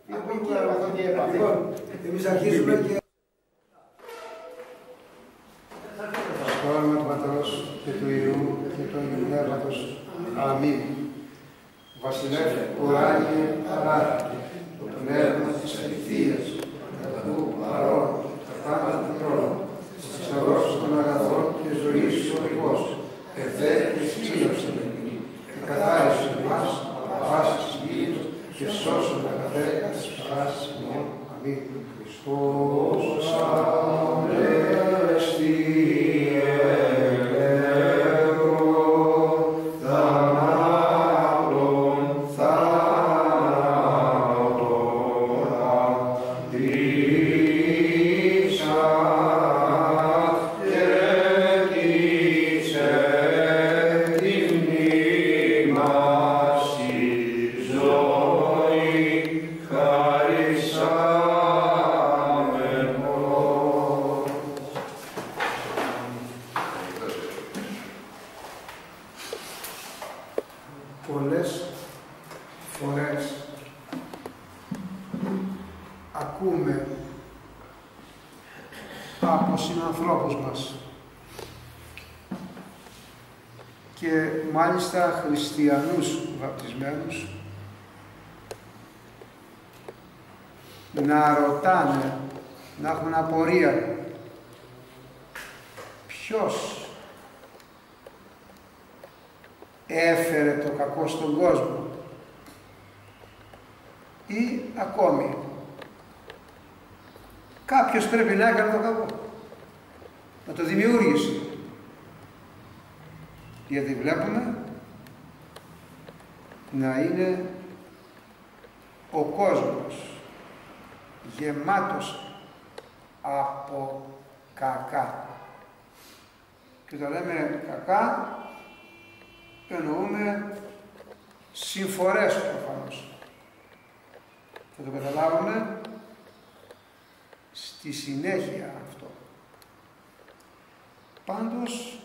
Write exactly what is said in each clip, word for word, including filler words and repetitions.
Από εκεί καθότι έπαθε. Λοιπόν, εμείς αρχίζουμε και... Στο όνομα του Πατρός και του Υιού και του Αγίου Πνεύματος. Αμήν. Βασιλεύ ουράνιε παράδειγε, το πνεύμα της αληθείας, παντού παρόν, τα πάντα του χρόνου, της αγρός των αγαθών και ζωής ορικός, ευδέ και σκύλωσαν εμείς, και καθάρισαν εμάς από πάσης γης και σώσον αγαθέκα της παράσης ημών. Αμήν. Χριστός Ανέστη πολλές φορές ακούμε από συνανθρώπους μας και μάλιστα χριστιανούς βαπτισμένους να ρωτάνε, να έχουν απορία ποιος έφερε το κακό στον κόσμο ή ακόμη κάποιος πρέπει να έκανε το κακό, να το δημιούργησε, γιατί βλέπουμε να είναι ο κόσμος γεμάτος από κακά, και όταν λέμε κακά εννοούμε συμφορές προφανώς. Θα το καταλάβουμε στη συνέχεια αυτό. Πάντως,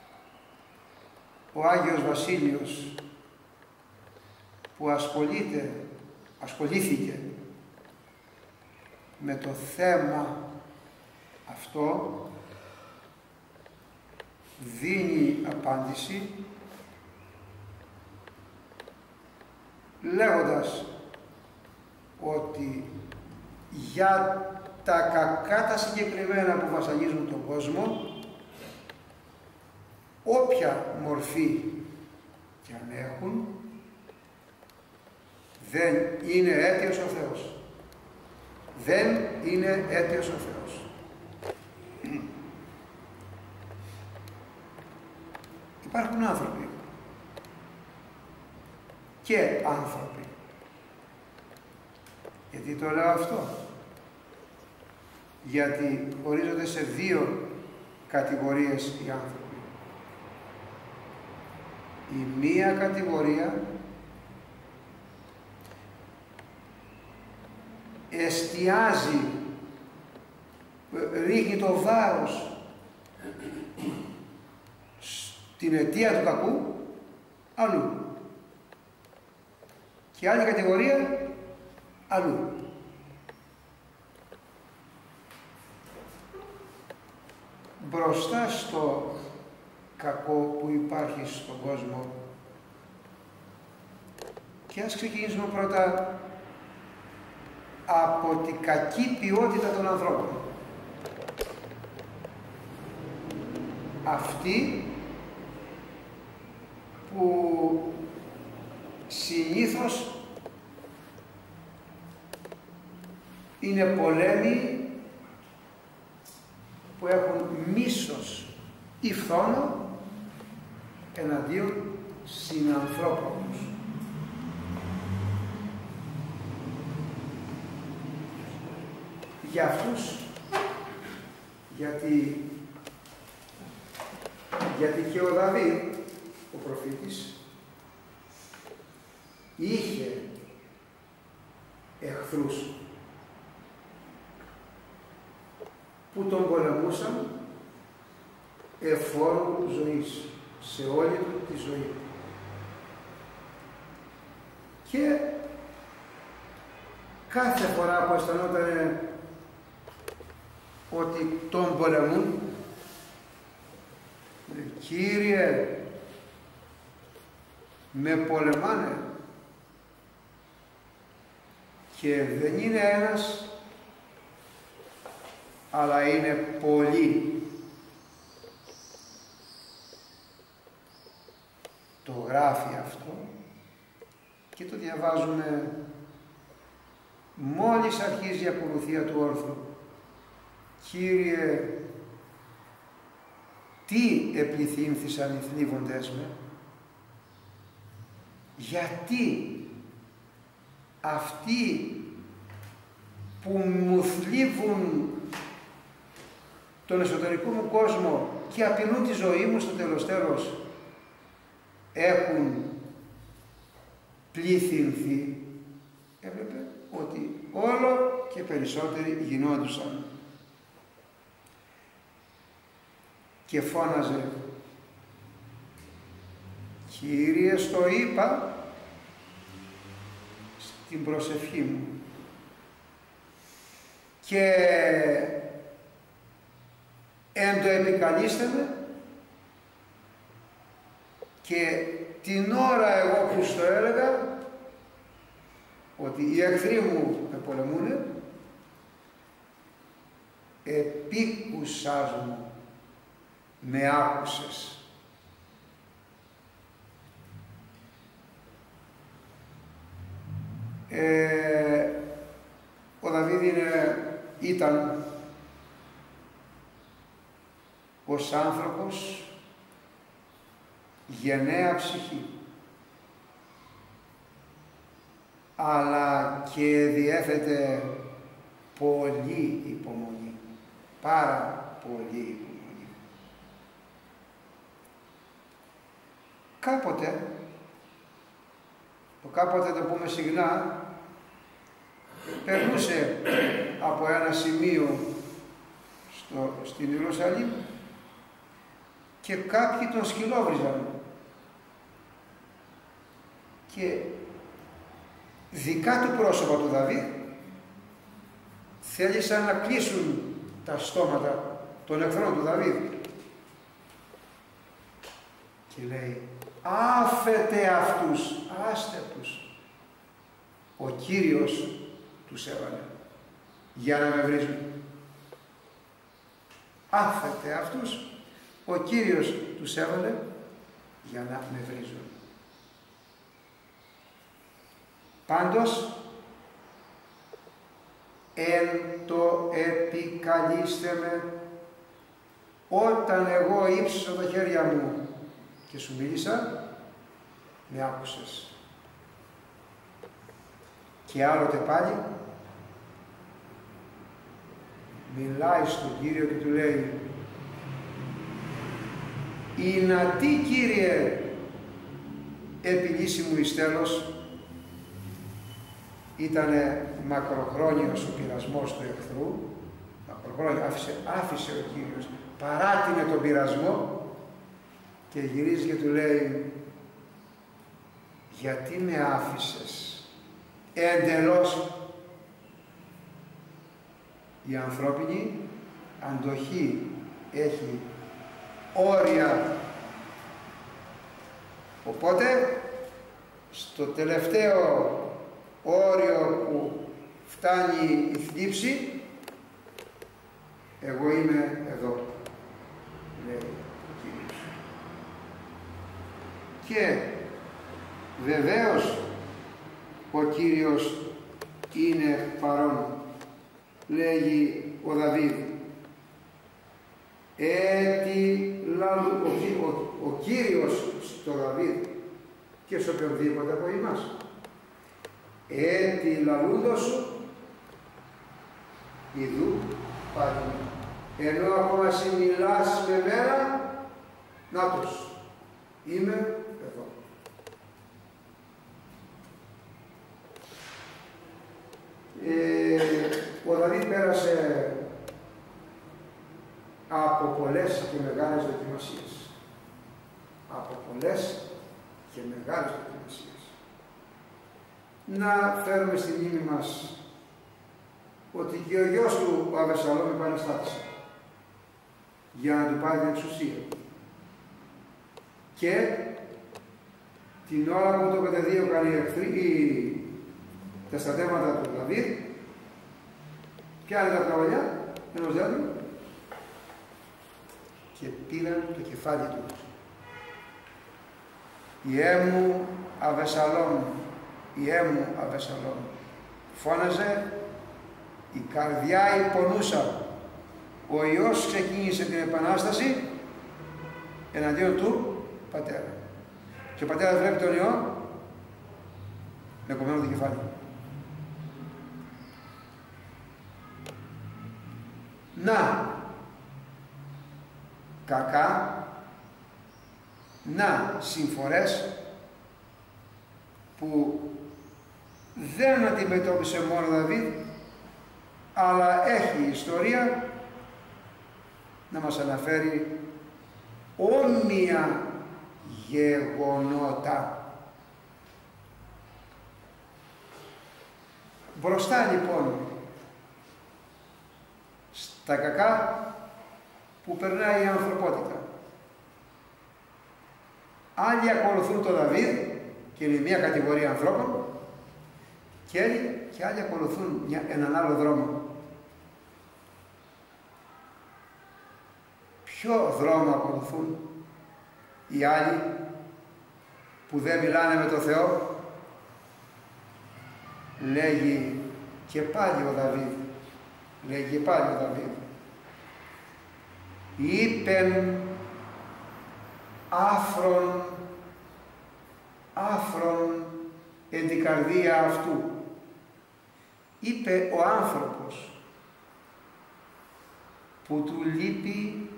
ο Άγιος Βασίλειος που ασχολείται, ασχολήθηκε με το θέμα αυτό, δίνει απάντηση λέγοντας ότι για τα κακά τα συγκεκριμένα που βασανίζουν τον κόσμο, όποια μορφή και αν έχουν, δεν είναι αίτιος ο Θεός. Δεν είναι αίτιος ο Θεός. Υπάρχουν άνθρωποι και άνθρωποι. Γιατί το λέω αυτό? Γιατί χωρίζονται σε δύο κατηγορίες οι άνθρωποι. Η μία κατηγορία εστιάζει, ρίχνει το βάρος στην αιτία του κακού αλλού. Και άλλη κατηγορία αλλού. Μπροστά στο κακό που υπάρχει στον κόσμο, και ας ξεκινήσουμε πρώτα από την κακή ποιότητα των ανθρώπων. Αυτοί που συνήθως είναι πολέμοι που έχουν μίσος ή φθόνο εναντίον συνανθρώπων τους. Για αυτούς, γιατί, γιατί και ο Δαβίδ, ο προφήτης, είχε εχθρούς που τον πολεμούσαν εφόρου ζωής σε όλη του τη ζωή. Και κάθε φορά που αισθανόταν ότι τον πολεμούν, Κύριε, με πολεμάνε και δεν είναι ένας, αλλά είναι πολλοί. Το γράφει αυτό και το διαβάζουμε μόλις αρχίζει η ακολουθία του όρθρου. Κύριε, τι επληθύνθησαν οι θλίβοντές με, γιατί αυτοί που μου θλίβουν τον εσωτερικό μου κόσμο και απειλούν τη ζωή μου στο τέλος τέλος έχουν πληθυνθεί. Έβλεπε ότι όλο και περισσότεροι γινόντουσαν και φώναζε, Κύριε, στο είπα στην προσευχή μου και εν το επικαλείστε με, και την ώρα εγώ που στο έλεγα ότι οι εχθροί μου με πολεμούνε, επίκουσάς μου, με άκουσες. Ε, ο Δαβίδ είναι, ήταν ως άνθρωπος γενναία ψυχή, αλλά και διέθετε πολύ υπομονή, πάρα πολύ υπομονή. Κάποτε, το κάποτε το πούμε συχνά, περνούσε από ένα σημείο στο, στην Ιερουσαλήμ και κάποιοι τον σκυλόβριζαν και δικά του πρόσωπα του Δαβίδ θέλησαν να κλείσουν τα στόματα των εχθρών του Δαβίδ και λέει, άφετε αυτούς, άστε τους, ο Κύριος τους έβαλε για να με βρίζουν. Άφετε αυτούς, ο Κύριος τους έβαλε για να με βρίζουν. Πάντως, εν το επικαλείστε με, όταν εγώ ύψωσα τα χέρια μου και σου μίλησα, με άκουσες. Και άλλοτε πάλι μιλάει στον Κύριο και του λέει, «Η να τι, Κύριε, επιλύσει μου εις τέλος». Ήτανε μακροχρόνιος ο πειρασμός του εχθρού, μακροχρόνιος, άφησε, άφησε ο Κύριος, παράτηνε τον πειρασμό και γυρίζει και του λέει, «Γιατί με άφησες εντελώς?» Η ανθρώπινη αντοχή έχει όρια, οπότε στο τελευταίο όριο που φτάνει η θλίψη, εγώ είμαι εδώ, λέει ο Κύριος. Και βεβαίως ο Κύριος είναι παρόν, λέγει ο Δαβίδ. Έτσι λαλού, ο, ο, ο Κύριος στο Δαβίδ και σε οποιοδήποτε από εμάς. Έτσι λαλούντο σου ειδού πάλι. Ενώ ακόμα εσύ μιλάς με μέρα, νάτος, είμαι εδώ. Ε, ο Δαβίδ πέρασε από πολλές και μεγάλες δοκιμασίες. Από πολλές και μεγάλες δοκιμασίες. Να φέρουμε στη μνήμη μας ότι και ο γιος του, ο Αβεσσαλόμ, επαναστάτησε για να του πάρει την εξουσία. Και την ώρα που το κατεδίωκαν οι εχθροί, τα στρατεύματα του Δαβίδ, πιάνε τα καβαλιά ενός δέντρου και πήραν το κεφάλι του. «Ιέ μου Αβεσσαλόμ, Ιέ μου Αβεσσαλόμ», φώναζε, η καρδιά υπονούσα. Ο Υιός ξεκίνησε την επανάσταση εναντίον του πατέρα. Και ο πατέρας βλέπει τον Υιό με κομμένο το κεφάλι. Να, κακά, να, συμφορές που δεν αντιμετώπισε μόνο ο Δαβίδ, αλλά έχει ιστορία να μας αναφέρει όμοια γεγονότα. Μπροστά λοιπόν στα κακά που περνάει η ανθρωπότητα, άλλοι ακολουθούν τον Δαβίδ και είναι μια κατηγορία ανθρώπων, και άλλοι, και άλλοι ακολουθούν μια, έναν άλλο δρόμο. Ποιο δρόμο ακολουθούν οι άλλοι που δεν μιλάνε με τον Θεό? Λέγει και πάλι ο Δαβίδ, λέγει και πάλι ο Δαβίδ, είπεν άφρον, άφρον εν την καρδία αυτού. Είπε ο άνθρωπος που του λείπει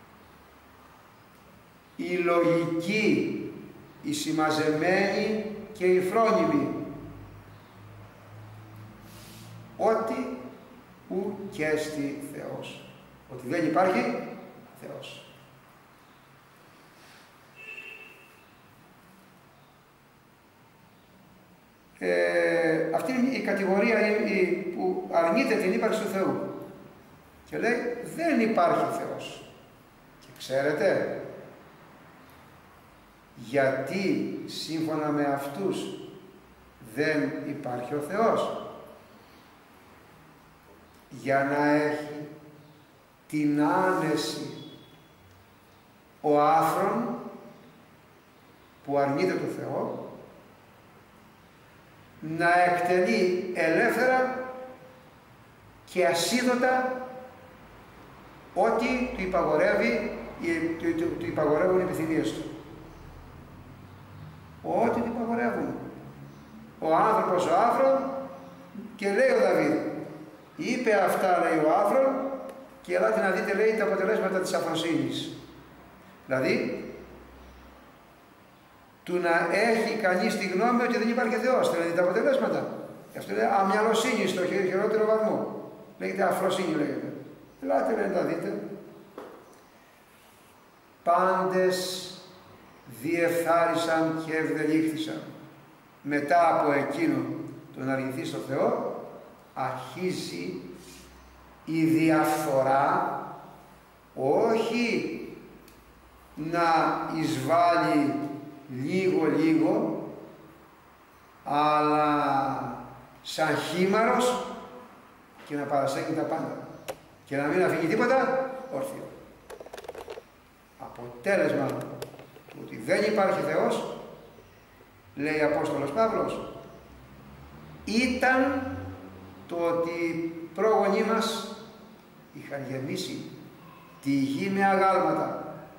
η λογική, η συμμαζεμένη και η φρόνιμη, ότι ου και εστι Θεός, ότι δεν υπάρχει Θεός. Ε, αυτή είναι η κατηγορία που αρνείται την ύπαρξη του Θεού και λέει δεν υπάρχει Θεός. Και ξέρετε γιατί σύμφωνα με αυτούς δεν υπάρχει ο Θεός? Για να έχει την άνεση ο άφρον που αρνείται τον Θεό να εκτελεί ελεύθερα και ασίδωτα ό,τι του υπαγορεύει, του, του, του υπαγορεύουν οι επιθυμίες του. Ό,τι του υπαγορεύουν. Ο άνθρωπος ο άφρον, και λέει ο Δαβίδ, είπε αυτά, λέει ο άφρον, και ελάτε να δείτε, λέει, τα αποτελέσματα της αφροσύνης. Δηλαδή, του να έχει κανείς τη γνώμη ότι δεν υπάρχει Θεός. Θέλετε τα αποτελέσματα? Αυτό λέει αμυαλοσύνη στο χειρότερο βαθμό. Λέγεται αφροσύνη, λέγεται. Ελάτε να τα δείτε. Πάντες διεφθάρισαν και ευδελίχθησαν. Μετά από εκείνο το να αρνηθεί στο Θεό, αρχίζει η διαφθορά, όχι να εισβάλλει λίγο-λίγο, αλλά σαν χήμαρος και να παρασέγγει τα πάντα και να μην αφήγει τίποτα όρθιο. Αποτέλεσμα του ότι δεν υπάρχει Θεός, λέει ο Απόστολος Παύλος, ήταν το ότι οι πρόγονοί μας είχαν γεμίσει τη γη με αγάλματα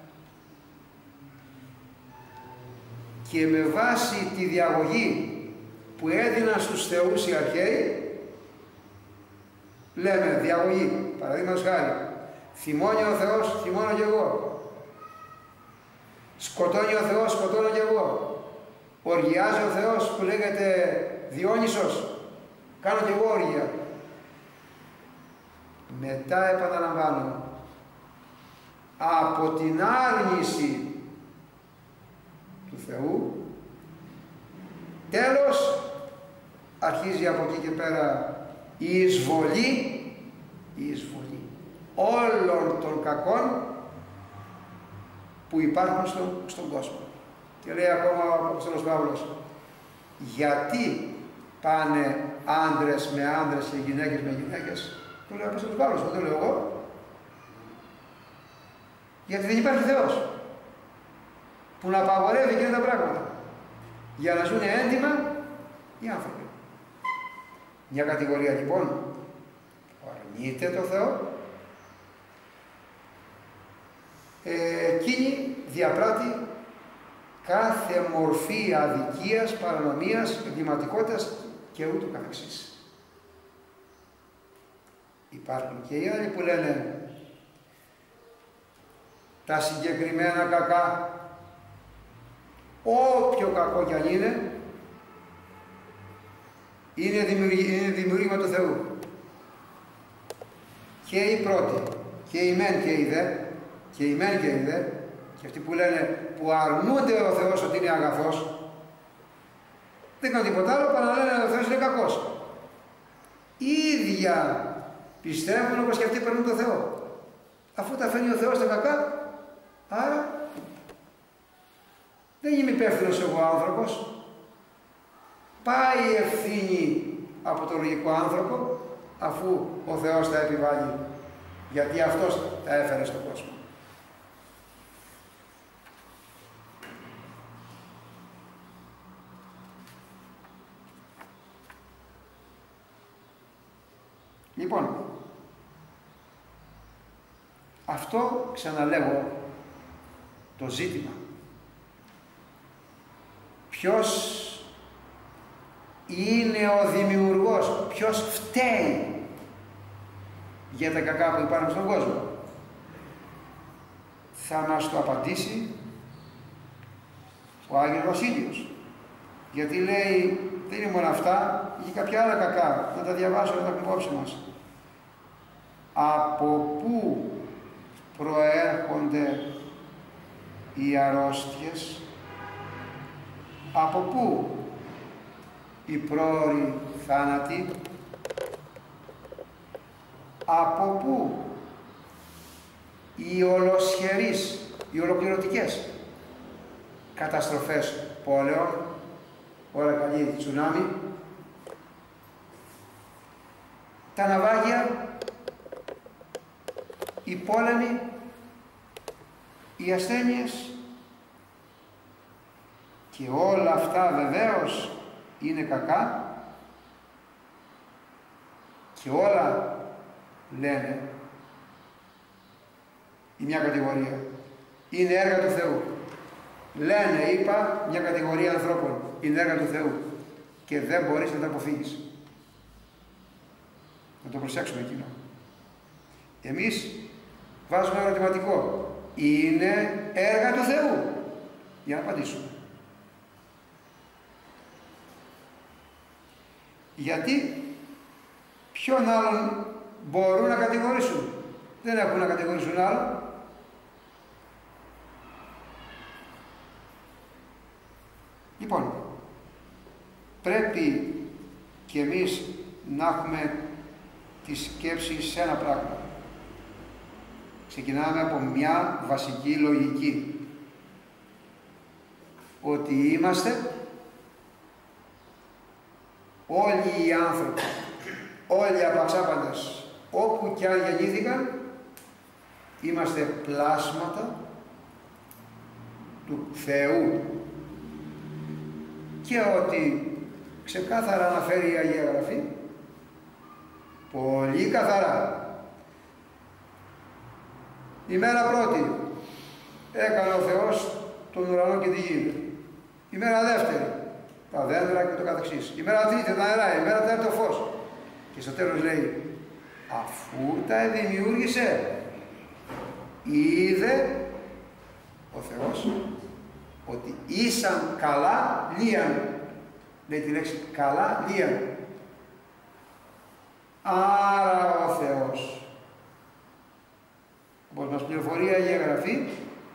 και με βάση τη διαγωγή που έδιναν στους θεούς οι αρχαίοι, λέμε διαγωγή, παραδείγματος χάρη, θυμώνει ο Θεός, θυμώνω κι εγώ, σκοτώνει ο Θεός, σκοτώνω κι εγώ, οργιάζει ο Θεός που λέγεται Διόνυσος, κάνω κι εγώ όργια. Μετά επαναλαμβάνω, από την άρνηση του Θεού, τέλος αρχίζει από εκεί και πέρα η εισβολή, η εισβολή όλων των κακών που υπάρχουν στον, στον κόσμο. Και λέει ακόμα ο Απόστολος Παύλος, γιατί πάνε άντρες με άντρες και γυναίκες με γυναίκες? Το λέει ο Απόστολος Παύλος, δεν το λέω εγώ. Γιατί δεν υπάρχει Θεός που να απαγορεύει εκείνα τα πράγματα για να ζουν έντιμα οι άνθρωποι. Μια κατηγορία λοιπόν που αρνείται το Θεό, ε, εκείνη διαπράττει κάθε μορφή αδικίας, παρανομίας, εγκληματικότητας και ούτω καθεξής. Υπάρχουν και οι άλλοι που λένε τα συγκεκριμένα κακά, όποιο κακό κι αν είναι, είναι, δημιουργή, είναι δημιουργήμα του Θεού. Και οι πρώτοι, και οι μεν και οι δε, και οι μεν και οι δε, και αυτοί που λένε, που αρνούνται ο Θεός ότι είναι αγαθός, δεν κάνουν τίποτα άλλο παρά να λένε ότι ο Θεός είναι κακός. Οι ίδια πιστεύουν όπως και αυτοί παίρνουν τον Θεό. Αφού τα φέρνει ο Θεός τα κακά, άρα δεν είμαι υπεύθυνος εγώ άνθρωπος. Πάει η ευθύνη από τον λογικό άνθρωπο, αφού ο Θεός τα επιβάλλει, γιατί αυτός τα έφερε στον κόσμο. Λοιπόν, αυτό ξαναλέγω το ζήτημα. Ποιος είναι ο δημιουργός, ποιος φταίει για τα κακά που υπάρχουν στον κόσμο? Θα μας το απαντήσει ο Άγιος Βασίλειος. Γιατί λέει, δεν είναι μόνο αυτά, και κάποια άλλα κακά, να τα διαβάσω, να τα έχουμε υπόψη μας. Από πού προέρχονται οι αρρώστιες? Από πού οι πρόωροι θάνατοι? Από πού οι ολοσχερείς, οι ολοκληρωτικές καταστροφές πόλεων, όλα καλή τσουνάμι, τα ναυάγια, οι πόλεμοι, οι ασθένειες, και όλα αυτά βεβαίως είναι κακά και όλα λένε η μια κατηγορία είναι έργα του Θεού. Λένε, είπα, μια κατηγορία ανθρώπων είναι έργα του Θεού και δεν μπορείς να τα αποφύγεις. Να το προσέξουμε εκείνο. Εμείς βάζουμε ερωτηματικό. Είναι έργα του Θεού? Για να απαντήσουμε. Γιατί ποιον άλλον μπορούν να κατηγορήσουν? Δεν έχουν να κατηγορήσουν άλλον. Λοιπόν, πρέπει και εμείς να έχουμε τη σκέψη σε ένα πράγμα. Ξεκινάμε από μια βασική λογική. Ότι είμαστε όλοι οι άνθρωποι, όλοι οι απαξάπαντες, όπου κι αν γεννήθηκαν, είμαστε πλάσματα του Θεού. Και ότι ξεκάθαρα αναφέρει η Αγία Γραφή, πολύ καθαρά, η μέρα πρώτη έκανε ο Θεός τον ουρανό και τη γη. Η μέρα δεύτερη τα δέντρα και το καθεξής. Η μέρα τρίτη τα νερά, η μέρα τέταρτη το φως. Και στο τέλος λέει, αφού τα δημιούργησε, είδε ο Θεός ότι ήσαν καλά λίαν. Λέει τη λέξη καλά λίαν. Άρα ο Θεός, όπως μας πληροφορεί η Αγία Γραφή,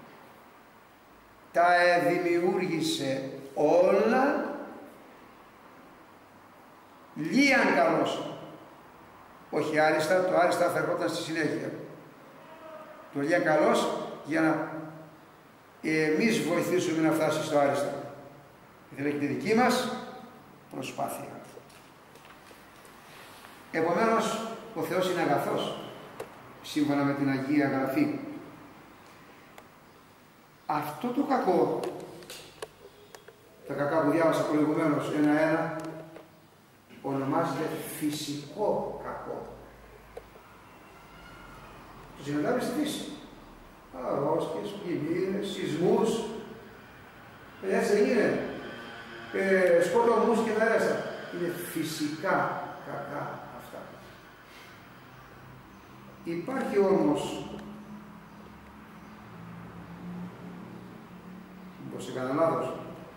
τα δημιούργησε όλα λίαν καλώς. όχι άριστα, το άριστα θα ερχόταν στη συνέχεια. Το λέει καλός για να εμείς βοηθήσουμε να φτάσει στο άριστα. Δηλαδή τη δική μας προσπάθεια. Επομένως, ο Θεός είναι αγαθός, σύμφωνα με την Αγία Γραφή. Αυτό το κακό, τα κακά που διάβασα προηγουμένως ένα-ένα, ονομάζεται φυσικό κακό. Το συναντάμε στη φύση. Αρρώστιες, πλημμύρες, σεισμούς, έτσι δεν είναι, ε, σκοτωμούς και τα ρέστα. Είναι φυσικά κακά αυτά. Υπάρχει όμως, μήπως έκανα λάθος,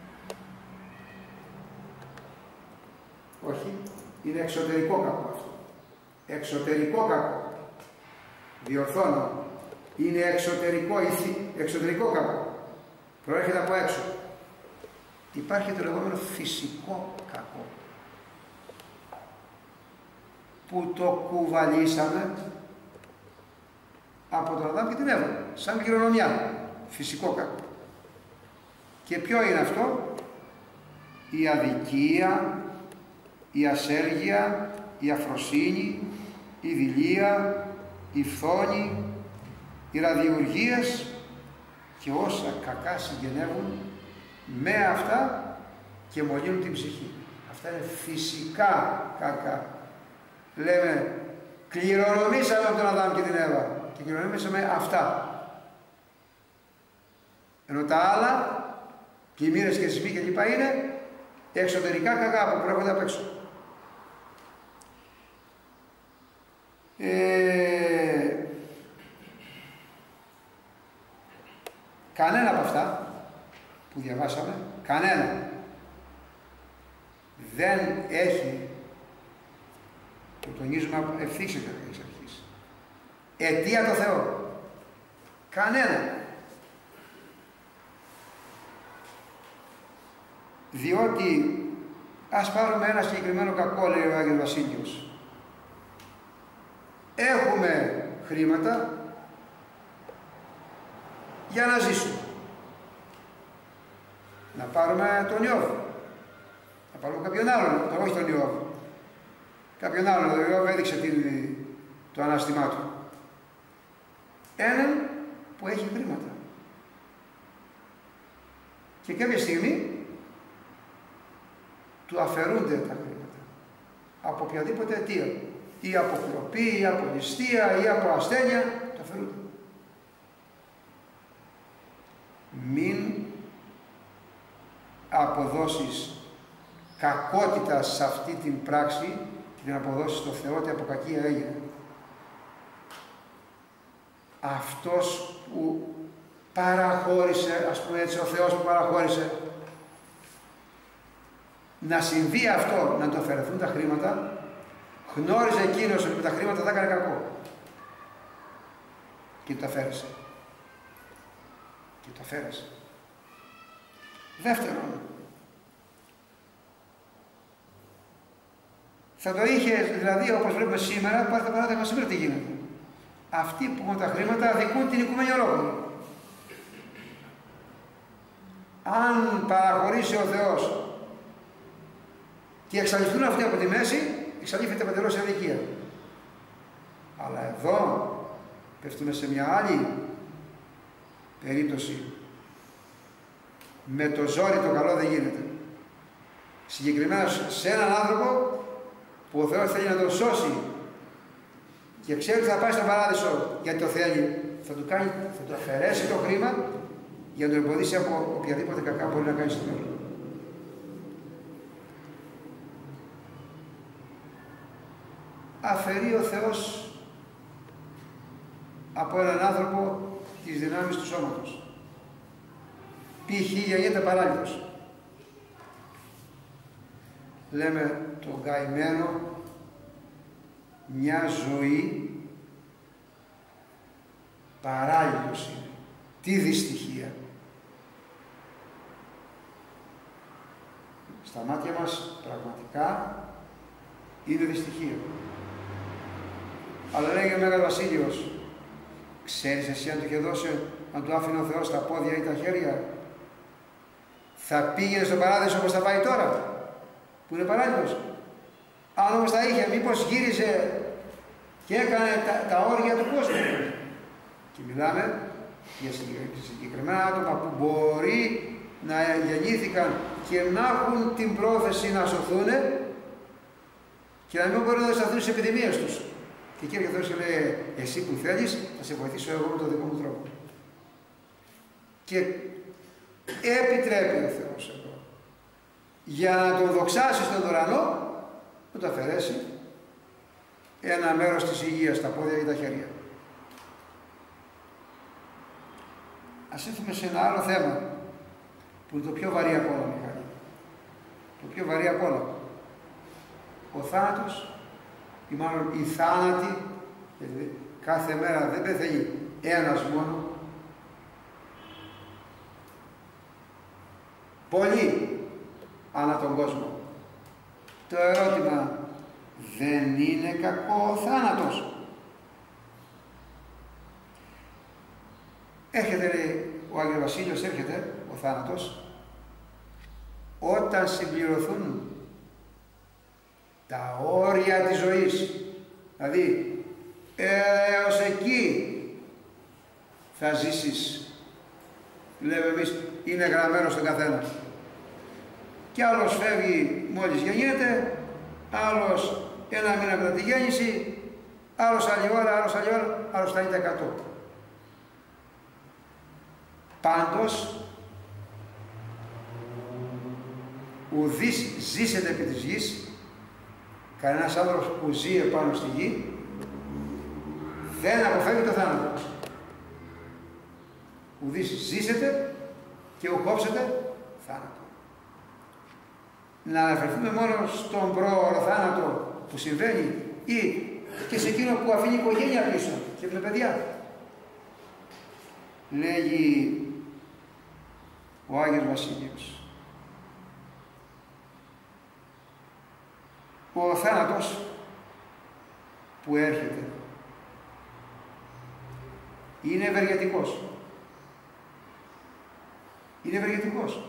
όχι, είναι εξωτερικό κακό αυτό. Εξωτερικό κακό. Διορθώνω. Είναι εξωτερικό, εξωτερικό κακό. Προέρχεται από έξω. Υπάρχει το λεγόμενο φυσικό κακό, που το κουβαλήσαμε από τον Αδάμ και την Εύα, σαν κληρονομιά. Φυσικό κακό. Και ποιο είναι αυτό? Η αδικία, η ασέργεια, η αφροσύνη, η δειλία, η φθόνη, οι ραδιουργίες και όσα κακά συγγενεύουν με αυτά και μολύνουν την ψυχή. Αυτά είναι φυσικά κακά. Λέμε, κληρονομήσαμε από τον Αδάμ και την Εύα και κληρονομήσαμε αυτά. Ενώ τα άλλα, πλημμύρες και σεισμοί και λοιπά, είναι εξωτερικά κακά που προέρχονται απ' έξω. Ε, κανένα από αυτά που διαβάσαμε, κανένα δεν έχει, το τονίζουμε ευθύς εξ αρχής, αιτία το Θεό. Κανένα. Διότι ας πάρουμε ένα συγκεκριμένο κακό, λέει ο Άγιος Βασίλειος. Έχουμε χρήματα για να ζήσουμε. Να πάρουμε τον Ιώβ. Να πάρουμε κάποιον άλλον, το, όχι τον Ιώβ. Κάποιον άλλον, ο Ιώβ έδειξε την, το ανάστημά του. Έναν που έχει χρήματα. Και κάποια στιγμή του αφαιρούνται τα χρήματα. Από οποιαδήποτε αιτία. Ή από κλοπή, ή από ληστεία, ή από ασθένεια, το αφαιρούνται. Μην αποδώσεις κακότητα σε αυτή την πράξη και την αποδώσεις στο Θεό ότι από κακία έγινε. Αυτός που παραχώρησε, ας πούμε έτσι, ο Θεός που παραχώρησε να συμβεί αυτό, να του αφαιρεθούν τα χρήματα, γνώριζε εκείνος ότι με τα χρήματα θα έκανε κακό και το αφαίρεσε. Και το αφαίρεσε. Δεύτερον, θα το είχε, δηλαδή όπως βλέπουμε σήμερα, πάρτε παράδειγμα σήμερα τι γίνεται. Αυτοί που έχουν τα χρήματα αδικούν την οικουμένη ολόκληρη. Αν παραχωρήσει ο Θεός και εξαλειφθούν αυτοί από τη μέση, εξαλείφεται παντελώς η αδικία. Αλλά εδώ πέφτουμε σε μια άλλη περίπτωση. Με το ζόρι το καλό δεν γίνεται. Συγκεκριμένα σε έναν άνθρωπο που ο Θεός θέλει να τον σώσει και ξέρει ότι θα πάει στον παράδεισο γιατί το θέλει, θα του, κάνει, θα του αφαιρέσει το χρήμα για να τον εμποδίσει από οποιαδήποτε κακά μπορεί να κάνει στο μέλλον. Αφαιρεί ο Θεός από έναν άνθρωπο τις δυνάμεις του σώματος. Π.χ. γεννιέται παράλυτος. Λέμε τον καημένο μια ζωή παράλυτος είναι. Τι δυστυχία. Στα μάτια μας πραγματικά είναι δυστυχία. Αλλά λέγει ο Μέγας Βασίλειος, ξέρεις εσύ αν του είχε δώσει, αν του άφηνε ο Θεός τα πόδια ή τα χέρια, θα πήγαινε στον παράδεισο όπως θα πάει τώρα, που είναι παράδεισος? Αν όμως τα είχε, μήπως γύριζε και έκανε τα, τα όρια του κόσμου? Και μιλάμε για συγκεκριμένα άτομα που μπορεί να γεννήθηκαν και να έχουν την πρόθεση να σωθούν και να μην μπορούν να σταθούν στις επιδημίες τους. Και εκεί έρχεται ο Θεός και λέει, εσύ που θέλεις, θα σε βοηθήσω εγώ με τον δικό μου τρόπο. Και επιτρέπει ο Θεός εδώ, για να τον δοξάσει στον ουρανό, να του αφαιρέσει ένα μέρος της υγείας, τα πόδια ή τα χέρια. Ας έρθουμε σε ένα άλλο θέμα, που είναι το πιο βαρύ απ' όλα, Μιχάλη. Το πιο βαρύ απ' όλα. Ο θάνατος, ή μάλλον η θάνατη, δηλαδή κάθε μέρα δεν πεθαίνει ένας μόνο. Πολλοί ανά τον κόσμο. Το ερώτημα, δεν είναι κακό ο θάνατος? Έρχεται, λέει, ο Άγιος Βασίλειος, έρχεται ο θάνατος όταν συμπληρωθούν τα όρια της ζωής. Δηλαδή, έως εκεί θα ζήσεις. Λέμε εμείς, είναι γραμμένο στον καθένα. Κι άλλος φεύγει μόλις γεννιέται, άλλος ένα μήνα μετά τη γέννηση, άλλος άλλη ώρα, άλλος άλλη ώρα, άλλος θα είναι εκατό. Πάντως, ουδής ζήσεται επί της γης, κανένας άνθρωπος που ζει επάνω στη γη, δεν αποφεύγει το θάνατο. Ουδής ζήσεται και ουκόψεται θάνατο. Να αναφερθούμε μόνο στον πρόωρο θάνατο που συμβαίνει ή και σε εκείνο που αφήνει η οικογένεια πίσω και με παιδιά. Λέγει ο Άγιος Βασίλειος, ο θάνατος που έρχεται είναι ευεργετικός. Είναι ευεργετικός.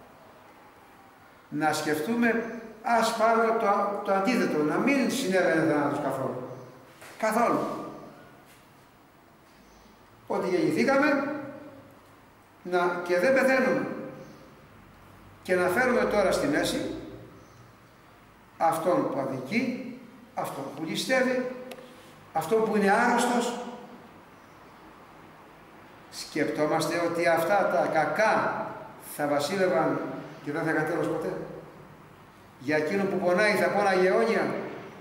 Να σκεφτούμε, ας πάρουμε το, το αντίθετο, να μην συνέβαινε θάνατος καθόλου. Καθόλου. Ότι γεννηθήκαμε να, και δεν πεθαίνουμε. Και να φέρουμε τώρα στη μέση αυτόν που αδικεί, αυτόν που ληστεύει, αυτόν που είναι άρρωστος. Σκεπτόμαστε ότι αυτά τα κακά θα βασίλευαν και δεν θα είχαν τέλος ποτέ. Για εκείνο που πονάει θα πόναγε αιώνια.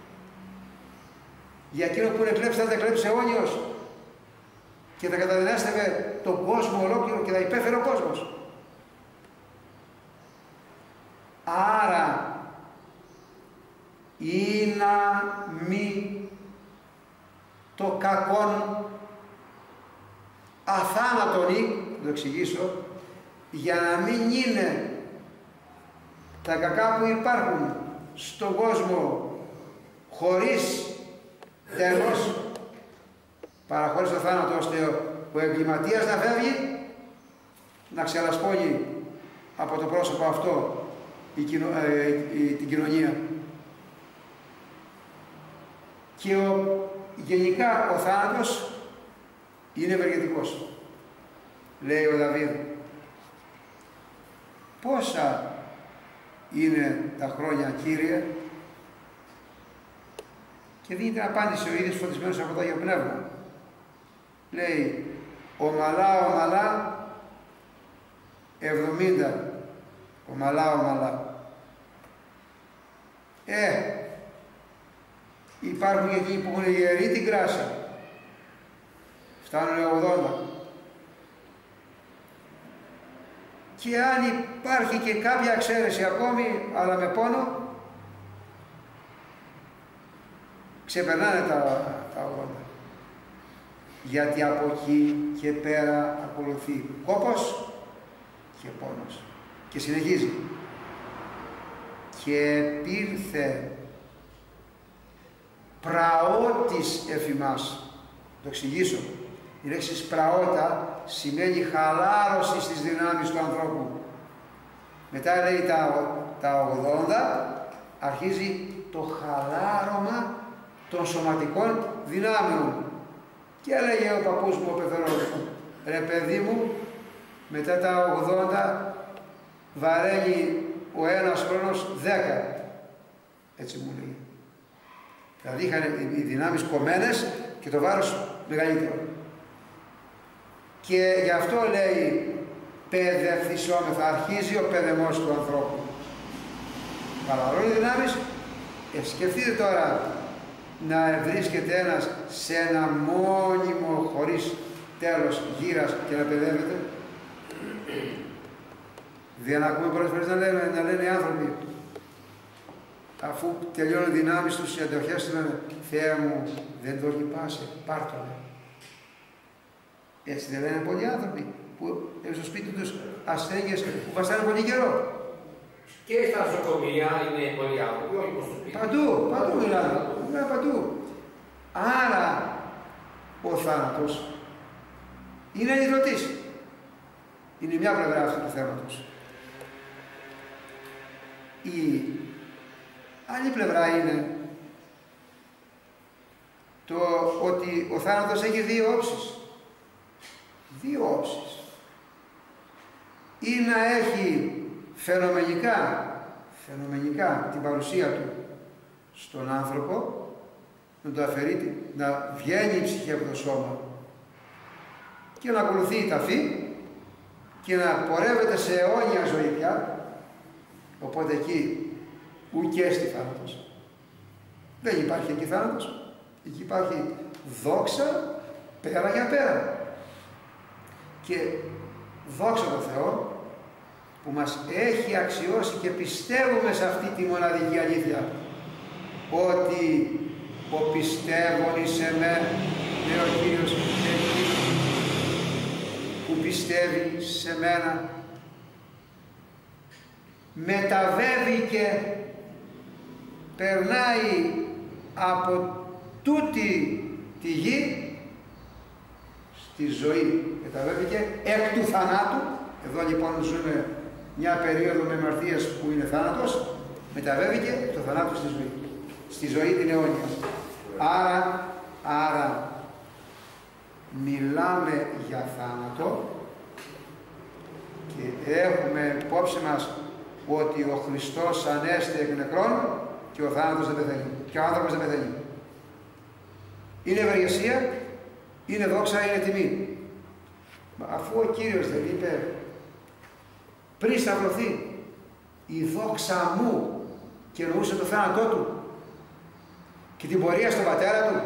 Για εκείνο που είναι κλέψει θα τα κλέψει αιώνιος. Και θα καταδυνάστευε τον κόσμο ολόκληρο και θα υπέφερε ο κόσμος. Άρα ή να μη το κακόν αθάνατον ή, θα το εξηγήσω, για να μην είναι τα κακά που υπάρχουν στον κόσμο χωρίς τέλος, παραχωρείς το θάνατο, ώστε ο εγκληματίας να φεύγει, να ξελασπώνει από το πρόσωπο αυτό η κοινο, ε, η, την κοινωνία. Και ο, γενικά ο θάνατος είναι ευεργετικός. Λέει ο Δαβίδ, πόσα είναι τα χρόνια, Κύριε? Και δίνει την απάντηση ο ίδιος φωτισμένος από το Άγιο Πνεύμα. Λέει, ομαλά, ομαλά, εβδομήντα. Ομαλά, ομαλά. Ε, υπάρχουν και εκείνοι που έχουν γερή την κράσα. Φτάνουν ογδόντα. Και αν υπάρχει και κάποια εξαίρεση ακόμη, αλλά με πόνο, ξεπερνάνε τα, τα ογδόντα. Γιατί από εκεί και πέρα ακολουθεί κόπος και πόνος. Και συνεχίζει. Και πήρθε πραότης εφημάς. Το εξηγήσω. Η λέξη πραότα σημαίνει χαλάρωση στις δυνάμεις του ανθρώπου. Μετά λέει τα, τα ογδόντα αρχίζει το χαλάρωμα των σωματικών δυνάμεων. Και έλεγε ο παππούς μου ο Πεθερός, ρε παιδί μου, μετά τα ογδόντα βαραίνει ο ένας χρόνος δέκα. Έτσι μου λέει. Δηλαδή είχαν οι δυνάμεις κομμένες και το βάρος μεγαλύτερο. Και γι' αυτό λέει παιδευθυσόμεθα, αρχίζει ο παιδεμός του ανθρώπου. Χαλαρώνει οι δυνάμεις. Ε, σκεφτείτε τώρα να βρίσκεται ένας σε ένα μόνιμο χωρίς τέλος γύρας και να παιδεύεται. Δεν ακούμε πολλές φορές να λένε, να λένε οι άνθρωποι, αφού τελειώνουν οι δυνάμεις τους, οι αντοχές τους, λένε Θεέ μου, δεν το λυπάσαι, πάρ' το. Έτσι δεν λένε πολλοί άνθρωποι που έχουν στο σπίτι τους ασθένειες που βαστάνε πολύ καιρό. Και στα νοσοκομεία είναι πολλοί άνθρωποι, όχι προς το σπίτι. Παντού, παντού μιλάμε, μιλάμε παντού. Άρα ο θάνατος είναι ανιδρωτής. Είναι μια πλευρά αυτού του θέματος. Η άλλη πλευρά είναι το ότι ο θάνατος έχει δύο όψεις. Δύο όψεις. Ή να έχει φαινομενικά, φαινομενικά την παρουσία του στον άνθρωπο, να το αφαιρεί, να βγαίνει η ψυχή από το σώμα και να ακολουθεί η ταφή και να πορεύεται σε αιώνια ζωή πια. Οπότε εκεί ουκέστη θάνατος. Δεν υπάρχει εκεί θάνατος. Εκεί υπάρχει δόξα πέρα για πέρα. Και δόξα τω Θεώ που μας έχει αξιώσει και πιστεύουμε σε αυτή τη μοναδική αλήθεια, ότι ο πιστεύων εις εμέ, λέει ο Κύριος, εκεί που πιστεύει σε μένα μεταβεύει και περνάει από τούτη τη γη στη ζωή. Μεταβέβηκε εκ του θανάτου. Εδώ λοιπόν ζούμε μια περίοδο με αμαρτίες που είναι θάνατος. Μεταβέβηκε εκ του θανάτου στη ζωή. Στη ζωή την αιώνια. Άρα, άρα μιλάμε για θάνατο και έχουμε υπόψη μας ότι ο Χριστός ανέστη εκ νεκρών και ο θάνατος δεν πεθαίνει. Και ο άνθρωπος δεν πεθαίνει. Είναι ευεργεσία, είναι δόξα, είναι τιμή. Αφού ο Κύριος δεν είπε πριν σταυρωθεί η δόξα μου και εννοούσε το θάνατό του και την πορεία στον πατέρα του,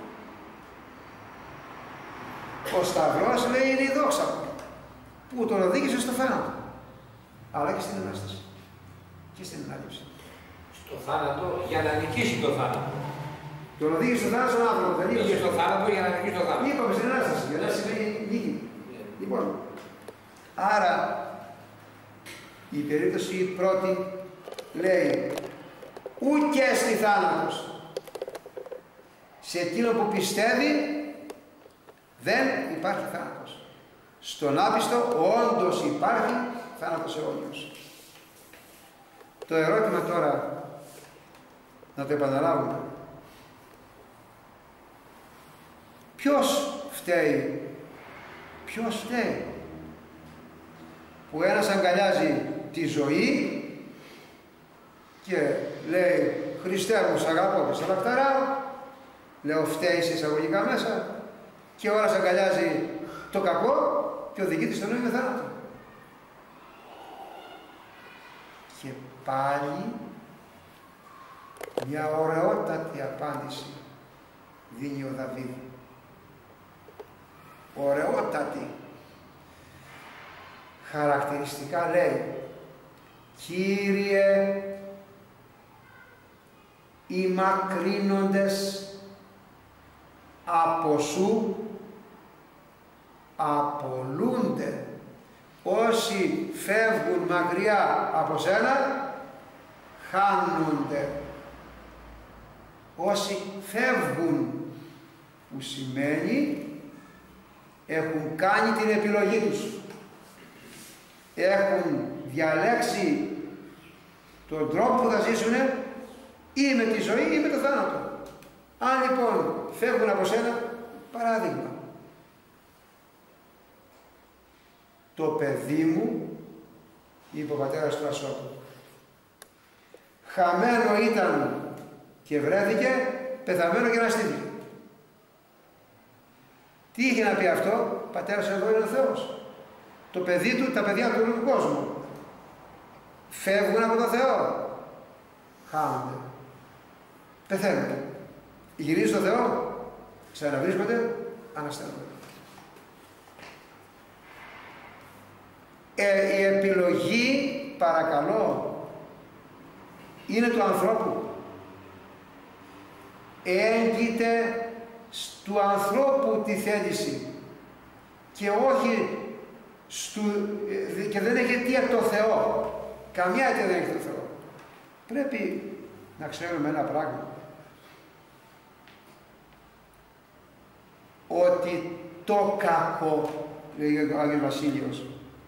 ο Σταυρός λέει είναι η δόξα μου που τον οδήγησε στο θάνατο, αλλά και στην Ανάσταση και στην Ανάληψη. Στο θάνατο για να νικήσει το θάνατο. Τον οδήγησε στο θάνατο στον άνθρωπο, δεν Πήγε στο θάνατο για να νικήσει το θάνατο. Είπαμε στην Ανάσταση, για να σημαίνει νίκη. Λοιπόν, άρα η περίπτωση πρώτη λέει ούτε στη θάνατος. Σε εκείνο που πιστεύει δεν υπάρχει θάνατος. Στον άπιστο όντως υπάρχει θάνατος αιώνιος. Το ερώτημα τώρα, να το επαναλάβουμε. Ποιος φταίει, ποιος φταίει που ένας αγκαλιάζει τη ζωή και λέει Χριστέ μου σ' αγαπώ και σ' λαχταράω, λέω φταίει σε εισαγωγικά μέσα, και ώρας αγκαλιάζει το κακό και οδηγείται στον νόμιμο θάνατο. Και πάλι μια ωραιότατη απάντηση δίνει ο Δαβίδ. Ωραιότατη. Χαρακτηριστικά λέει Κύριε, οι μακρύνοντες από σου απολούνται. Όσοι φεύγουν μακριά από σένα χάνονται. όσοι φεύγουν, που σημαίνει έχουν κάνει την επιλογή τους, έχουν διαλέξει τον τρόπο που θα ζήσουν ή με τη ζωή ή με το θάνατο. Αν λοιπόν φεύγουν από σένα, παράδειγμα, το παιδί μου, είπε ο πατέρας του Ασώτου, χαμένο ήταν και βρέθηκε, πεθαμένο και αναστήθηκε. Τι είχε να πει αυτό? Πατέρας, εδώ είναι ο Θεός. Το παιδί του, τα παιδιά του όλου του κόσμου φεύγουν από τον Θεό, χάνονται, πεθαίνουν, γυρίζουν στον Θεό, ξαναβρίσκονται, ανασταίνονται. Ε, η επιλογή, παρακαλώ, είναι του ανθρώπου. Έγκυται του ανθρώπου τη θέληση και όχι στου, και δεν έχει αιτία το Θεό. Καμιά αιτία δεν έχει το Θεό. Πρέπει να ξέρουμε ένα πράγμα, ότι το κακό, λέει ο Άγιος Βασίλειος,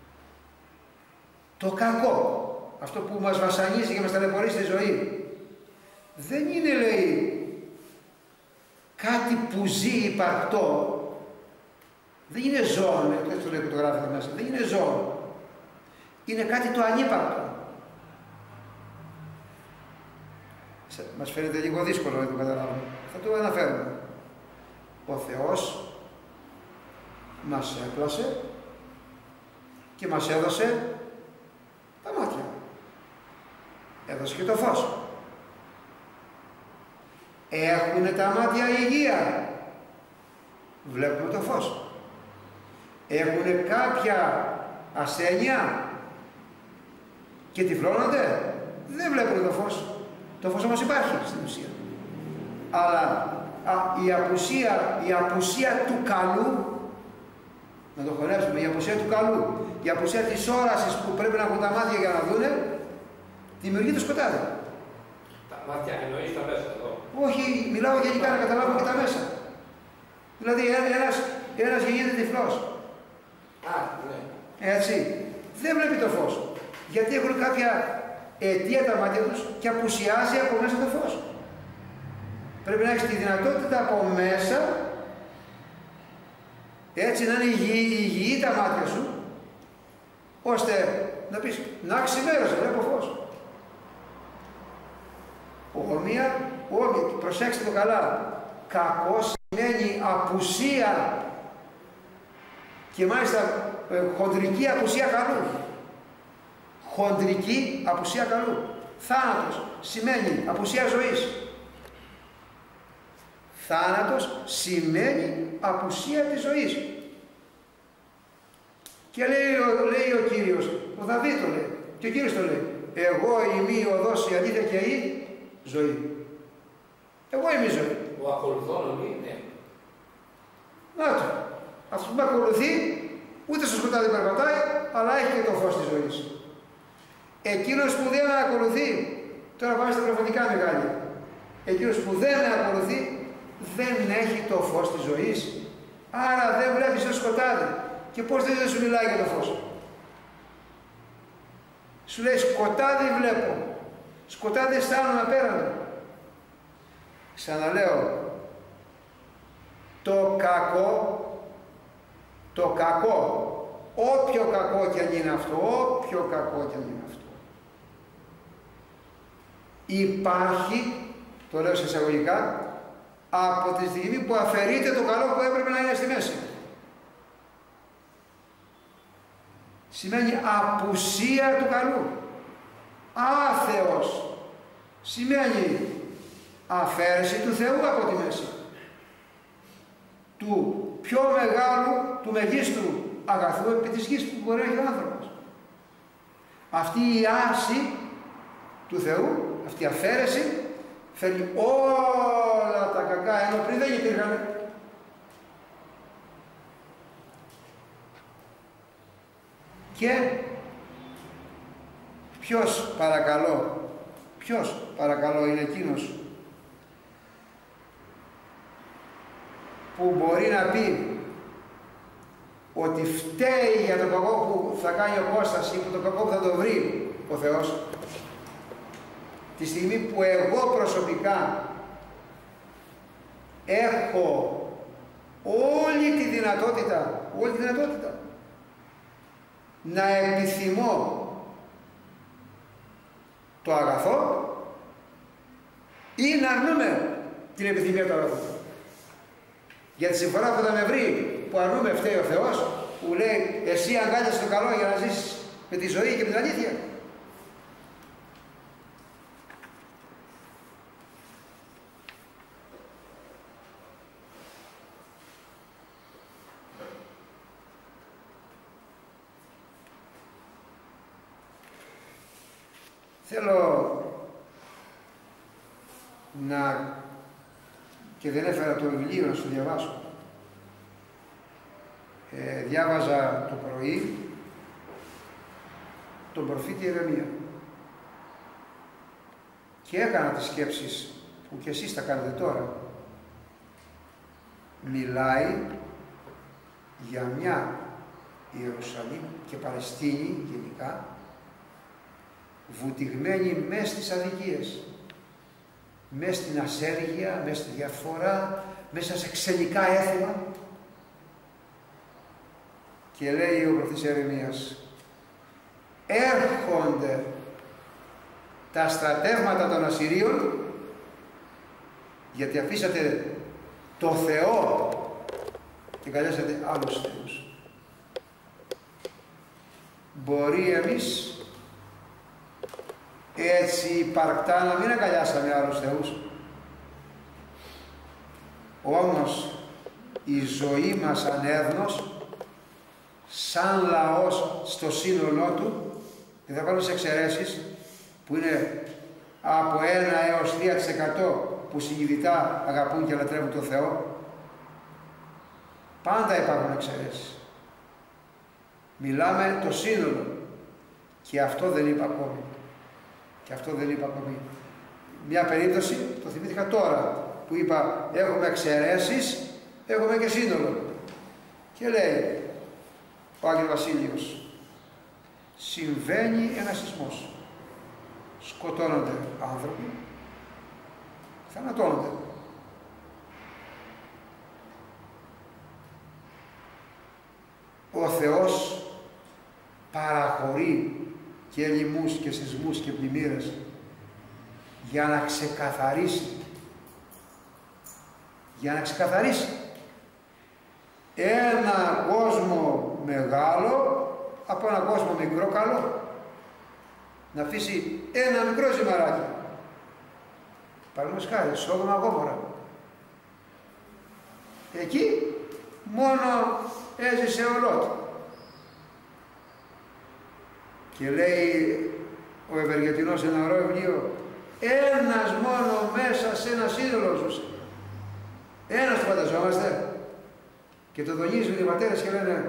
το κακό, αυτό που μας βασανίζει και μας ταλαιπωρεί στη ζωή, δεν είναι, λέει, κάτι που ζει υπαρκτό, δεν είναι ζώο, έτσι το λέει που το γράφει μέσα, δεν είναι ζώο, είναι κάτι το ανύπαρκτο. Μας φαίνεται λίγο δύσκολο να το καταλάβουμε, θα το αναφέρουμε. Ο Θεός μας έπλασε και μας έδωσε τα μάτια, έδωσε και το φως. Έχουνε τα μάτια υγεία, βλέπουμε το φως. Έχουνε κάποια ασθένεια και τυφλώνονται, δεν βλέπουν το φως. Το φως όμως υπάρχει στην ουσία. Αλλά α, η, απουσία, η απουσία του καλού, να το χωνέψουμε, η απουσία του καλού, η απουσία της όρασης που πρέπει να έχουν τα μάτια για να δούνε, δημιουργεί το σκοτάδι. Τα μάτια εννοείς τα μέσα εδώ? Όχι, μιλάω γενικά να καταλάβω και τα μέσα. Δηλαδή ένας, ένας γεννιέται τυφλός. Α, ναι. Έτσι. Δεν βλέπει το φως. Γιατί έχουν κάποια αιτία τα μάτια τους και απουσιάζει από μέσα το φως. Πρέπει να έχεις τη δυνατότητα από μέσα, έτσι να είναι υγιή, υγιή τα μάτια σου, ώστε να πεις, να ξημέρωσε, βλέπω φως. Όμοια, όμοια, προσέξτε το καλά, κακό σημαίνει απουσία και μάλιστα ε, χοντρική απουσία καλού. Χοντρική απουσία καλού. Θάνατος σημαίνει απουσία ζωής. Θάνατος σημαίνει απουσία της ζωής. Και λέει, λέει ο Κύριος, ο Δαβίδ το λέει, και ο Κύριος το λέει, εγώ είμαι η οδός, η αλήθεια και η ζωή. Εγώ είμαι η ζωή. Ο ακολουθών είναι. Να το. Αυτός που με ακολουθεί, ούτε στο σκοτάδι περπατάει, αλλά έχει και το φως της ζωής. Εκείνος που δεν με ακολουθεί, τώρα πάμε στα πραγματικά μεγάλη, εκείνος που δεν με ακολουθεί, δεν έχει το φως της ζωής. Άρα δεν βλέπεις το σκοτάδι. Και πώς δεν σου μιλάει για το φως? Σου λέει σκοτάδι βλέπω, σκοτάδι αισθάνομαι απέραντα. Ξαναλέω, το κακό, το κακό, όποιο κακό κι αν είναι αυτό, όποιο κακό κι αν είναι αυτό, υπάρχει, το λέω σε εισαγωγικά, από τη στιγμή που αφαιρείται το καλό που έπρεπε να είναι στη μέση. Σημαίνει απουσία του καλού. Άθεος σημαίνει αφαίρεση του Θεού από τη μέση. Του πιο μεγάλου, του μεγίστου αγαθού επί της γης που μπορεί να έχει ο άνθρωπος. Αυτή η άρση του Θεού, αυτή η αφαίρεση, φέρνει όλα τα κακά, ενώ πριν δεν υπήρχαν. Και ποιος παρακαλώ, ποιος παρακαλώ είναι εκείνος που μπορεί να πει ότι φταίει για το κακό που θα κάνει ο Κώστας ή που το κακό που θα το βρει ο Θεός, τη στιγμή που εγώ προσωπικά έχω όλη τη δυνατότητα, όλη τη δυνατότητα να επιθυμώ το αγαθό ή να αρνούμε την επιθυμία του αγαθού. Γιατί τη φορά που θα με βρει που αρνούμε φταίει ο Θεός, που λέει εσύ αγκάλιασαι το καλό για να ζήσεις με τη ζωή και με την αλήθεια. Θέλω να, και δεν έφερα το βιβλίο να σου διαβάσω, ε, διάβαζα το πρωί τον προφήτη Ιερεμία και έκανα τις σκέψεις που και εσείς τα κάνετε τώρα. Μιλάει για μια Ιερουσαλήμ και Παλαιστίνη γενικά βουτυγμένη μέσα στις αδικίες, μέσα στην ασέργεια, μέσα στη διαφθορά, μέσα σε ξενικά έθιμα. Και λέει ο προφήτης Ιερεμίας, έρχονται τα στρατεύματα των Ασσυρίων γιατί αφήσατε το Θεό και καλέσατε άλλους θεούς. Μπορεί εμείς έτσι υπαρκτά να μην αγκαλιάσαμε άλλους θεούς, όμως η ζωή μας ανέδνος σαν λαός στο σύνολό του, και θα βάλω σε εξαιρέσεις που είναι από ένα έως τρία τοις εκατό που συνειδητά αγαπούν και λατρεύουν τον Θεό, πάντα υπάρχουν εξαιρέσεις. Μιλάμε το σύνολο και αυτό δεν είπα ακόμη. Και αυτό δεν είπα ακόμη. Μια περίπτωση, το θυμήθηκα τώρα, που είπα έχουμε εξαιρέσεις, έχουμε και σύνολο. Και λέει ο Άγιος Βασίλειος, συμβαίνει ένας σεισμός. Σκοτώνονται άνθρωποι, θανατώνονται. Ο Θεός παραχωρεί και λοιμούς και σεισμούς και πλημμύρες για να ξεκαθαρίσει για να ξεκαθαρίσει ένα κόσμο μεγάλο από ένα κόσμο μικρό καλό, να αφήσει ένα μικρό ζυμαράκι. Παραδείγματος χάρη, Σόδομα Γόμορρα. Εκεί μόνο έζησε ο Λότ. Και λέει ο Ευεργετινός ένα ωραίο βιβλίο, ένας μόνο μέσα σε ένα σύνολο ζούσε. Ένας το φανταζόμαστε. Και το δονίζουν οι πατέρες και λένε,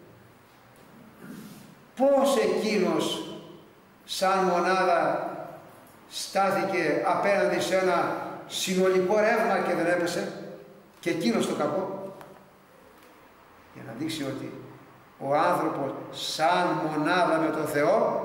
πώς εκείνος σαν μονάδα στάθηκε απέναντι σε ένα συνολικό ρεύμα και δεν έπεσε, και εκείνος το κακό. Για να δείξει ότι ο άνθρωπος σαν μονάδα με τον Θεό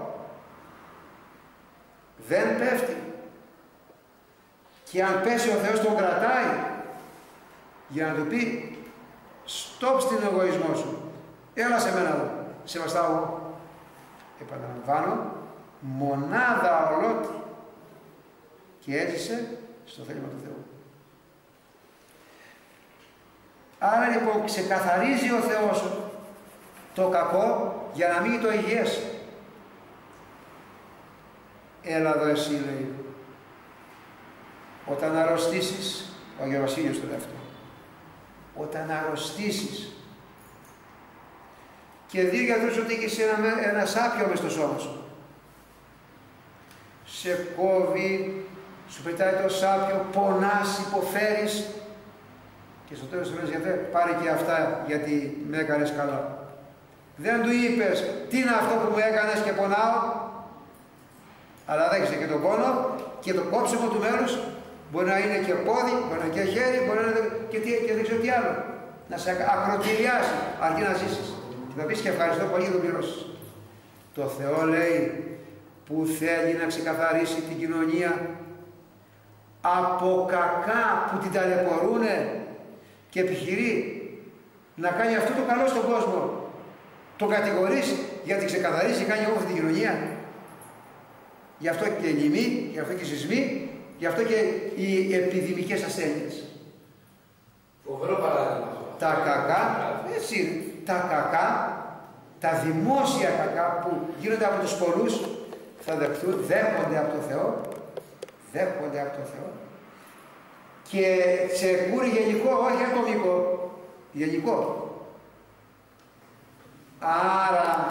δεν πέφτει, και αν πέσει ο Θεός τον κρατάει για να του πει στόπ στην εγωισμό σου, έλα σε μένα εδώ, σε βαστάω εγώ. Επαναλαμβάνω, μονάδα ολόκληρη, και έζησε στο θέλημα του Θεού. Άρα λοιπόν ξεκαθαρίζει ο Θεός το κακό για να μην το υγιές. Έλα εδώ εσύ, λέει, όταν αρρωστήσεις, ο Άγιος Βασίλειος το λέει αυτό, όταν αρρωστήσεις και δει γιατρούς ότι έχεις ένα, ένα σάπιο μες στο σώμα σου, σε κόβει, σου πετάει το σάπιο, πονάς, υποφέρεις, και στο τέλος του λες, γιατρέ, πάρε και αυτά γιατί με έκανες καλά. Δεν του είπες τι είναι αυτό που μου έκανες και πονάω, αλλά δέχεσαι και τον πόνο και το κόψιμο του μέλους. Μπορεί να είναι και πόδι, μπορεί να είναι και χέρι, μπορεί να είναι και, τι, και δεν ξέρω τι άλλο. Να σε ακροτηριάσει αρκεί να ζήσεις. Και θα πεις και ευχαριστώ πολύ για τον πληρώσεις. Το Θεό λέει που θέλει να ξεκαθαρίσει την κοινωνία από κακά που την ταλαιπωρούνε και επιχειρεί να κάνει αυτό το καλό στον κόσμο. Το κατηγορήσει γιατί ξεκαθαρίσει και κάνει όμορφη την κοινωνία. Γι' αυτό και λοιμοί, γι' αυτό και σεισμοί, γι' αυτό και οι επιδημικές ασθένειες. Φοβερό παράδειγμα. Τα κακά, έτσι είναι, τα κακά, τα δημόσια κακά που γίνονται από τους πολλούς θα δεχθούν, δέχονται από το Θεό, δέχονται από το Θεό και σε κούρι γενικό, όχι ατομικό, γενικό. Άρα,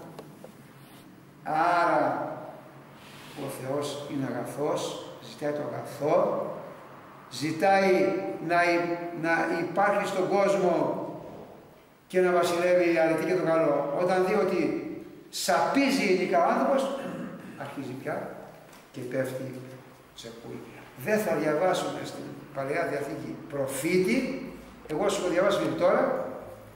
άρα ο Θεός είναι αγαθός, ζητάει το αγαθό, ζητάει να, να υπάρχει στον κόσμο και να βασιλεύει η αρετή και το καλό. Όταν δει ότι σαπίζει γενικά ο άνθρωπος, αρχίζει πια και πέφτει σε κούρι. Δεν θα διαβάσουμε στην Παλαιά Διαθήκη προφήτη, εγώ σου έχω διαβάσει μέχρι τώρα,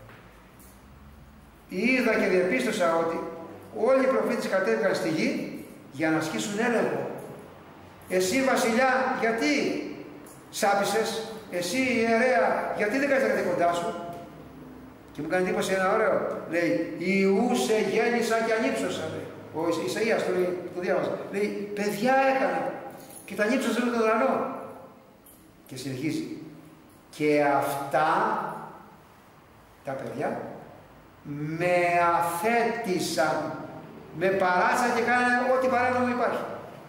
είδα και διαπίστωσα ότι όλοι οι προφήτες κατέβηκαν στη γη για να ασκήσουν έλεγχο. Εσύ βασιλιά, γιατί σάπισες, εσύ ιερέα, γιατί δεν κάθεσαι κοντά σου? Και μου κάνει εντύπωση ένα ωραίο, λέει, Ιούσε γέννησα και ανύψωσα, λέει. Ο Ισαΐας το, το διάβαζε, λέει, παιδιά έκανα και τα ανύψωσα με τον ουρανό. Και συνεχίζει, και αυτά τα παιδιά με αθέτησαν, με παράσαν και κάνανε ό,τι παράνομο υπάρχει.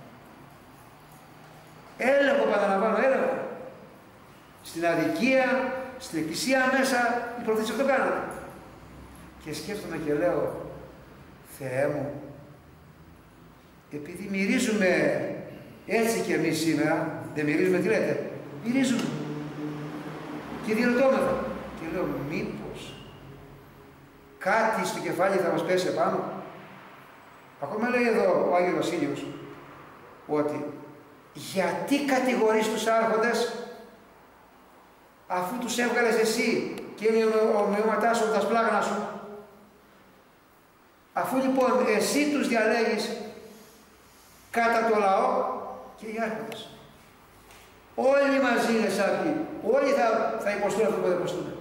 Έλεγχο, παραλαμβάνω, έλεγχο. Στην αδικία, στην εκκλησία μέσα, οι προφήτες αυτό κάνανε. Και σκέφτομαι και λέω, Θεέ μου, επειδή μυρίζουμε έτσι και εμείς σήμερα, δεν μυρίζουμε, τι λέτε, μυρίζουμε. Και διερωτώμεθα. Και λέω, μήπως κάτι στο κεφάλι θα μας πέσει επάνω? Ακόμα λέει εδώ ο Άγιος Βασίλειος ότι γιατί κατηγορείς τους άρχοντες αφού τους έβγαλες εσύ και είναι ο ομοιώματάς σου, τα σπλάγνα σου? Αφού λοιπόν εσύ τους διαλέγεις κατά το λαό και οι άρχοντες. Όλοι μαζί είναι σάπιοι. Όλοι θα, θα υποστούν αυτό που θα υποστούν.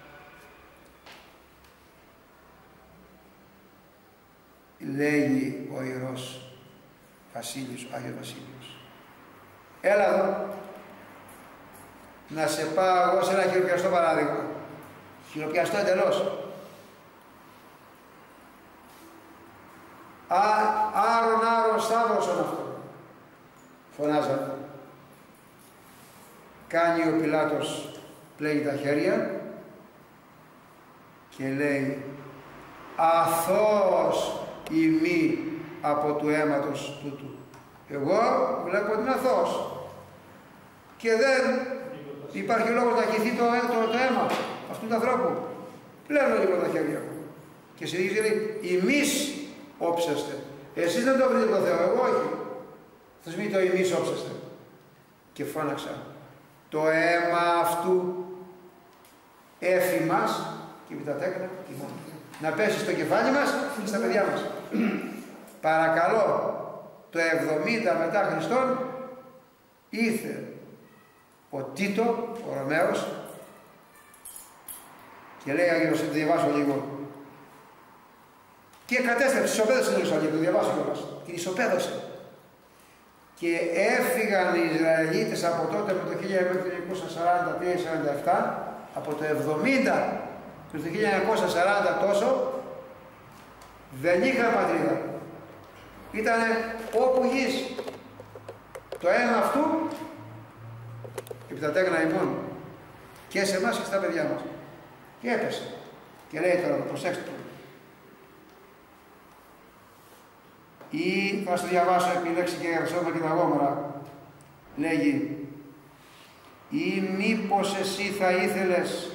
Λέγει ο Ιερός Βασίλειος, ο Άγιος Βασίλειος. Έλα εδώ, να σε πάω εγώ σε ένα χειροπιαστό παράδειγμα. Χειροπιαστό εντελώς. Άρον, άρον, σταύρωσον αυτό. Φωνάζανε. Κάνει ο Πιλάτος, πλέγει τα χέρια και λέει, αθώος ημί από του αίματος τούτου. Εγώ βλέπω ότι είναι αθώος και δεν υπάρχει λόγος να χυθεί το, το, το αίμα αυτού του ανθρώπου. Πλένω λίγο τα χέρια μου και συνεχίζει, λέει, ημείς όψεστε. Εσείς δεν το βρείτε το Θεό, εγώ όχι. Θα σμεί το ημείς όψεστε. Και φώναξα, το αίμα αυτού έφη μας και με τα τέκνα να πέσει στο κεφάλι μας και στα παιδιά μας. Παρακαλώ, το εβδομήντα μετά Χριστόν ήρθε ο Τίτο, ο Ρωμαίος, και λέει, Άγιος, το διαβάσω λίγο, και κατέστρεψε, ισοπαίδωσε την Ιερουσαλήμ, το διαβάσω κιόλας, την ισοπαίδωσε. Και έφυγαν οι Ισραηλίτες από τότε, με το χίλια εννιακόσια σαράντα τρία σαράντα επτά, από το εβδομήντα και το χίλια εννιακόσια σαράντα τόσο, δεν είχαν πατρίδα. Ήτανε όπου γης. Το αίμα αυτού επί τα τέκνα ημών και σε εμάς και στα παιδιά μας. Και έπεσε. Και λέει τώρα, προσέξτε το. Ή θα σου διαβάσω επιλέξει και Σόδομα και τα Γόμορα. Λέγει, ή μήπως εσύ θα ήθελες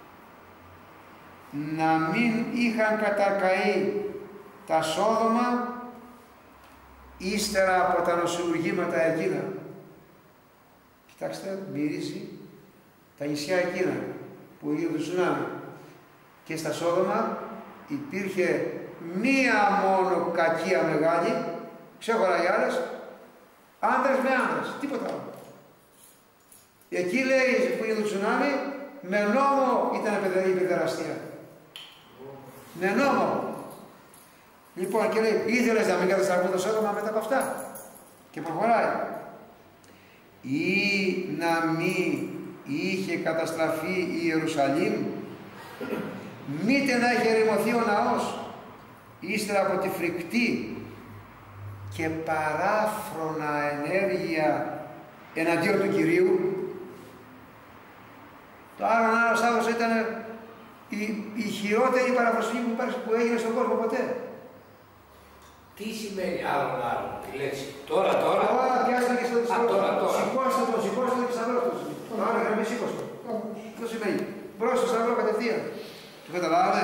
να μην είχαν κατακαεί τα Σόδομα ύστερα από τα νοσουργήματα εκείνα? Κοιτάξτε, μυρίζει τα νησιά εκείνα που έγινε το τσουνάμι. Και στα Σόδομα υπήρχε μία μόνο κακία μεγάλη, ξέχωρα οι άλλες, άντρες με άντρες, τίποτα άλλο. Εκεί λέει που έγινε το τσουνάμι, με νόμο ήταν η παιδεραστία. Με νόμο. Λοιπόν, και λέει, ήθελες να μην καταστραφούν το Σόδομα μετά από αυτά. Και προχωράει. Ή να μην είχε καταστραφεί η Ιερουσαλήμ, μήτε να είχε ερημωθεί ο ναός, ύστερα από τη φρικτή και παράφρονα ενέργεια εναντίον του Κυρίου. Το Άρον Άρος Άδος ήταν η, η χειρότερη παραφροσύνη που, που έγινε στον κόσμο ποτέ. Τι σημαίνει Άρον Άρον, τη λέξη. Τώρα, τώρα. Τώρα πιάστα και στο θησαυρό. Τώρα, τώρα. Σηκώστε τον, σηκώστε τον θησαυρό του. Άρα γραμμή σήκωστο. Αυτό σημαίνει. Μπρος στο θησαυρό κατευθείαν. Το καταλάβαμε.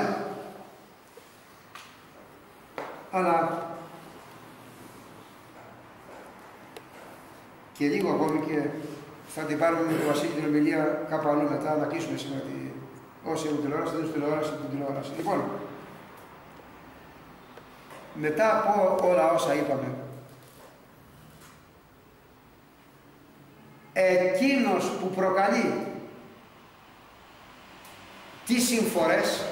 Αλλά και λίγο ακόμη και θα την πάρουμε με τον Βασίλη την ομιλία κάπου αλλού μετά, να κλείσουμε σήμερα τη... όσοι έχουν τηλεόραση, θα δίνουν τηλεόραση, την τηλεόραση. Λοιπόν, μετά από όλα όσα είπαμε, εκείνος που προκαλεί τις συμφορές,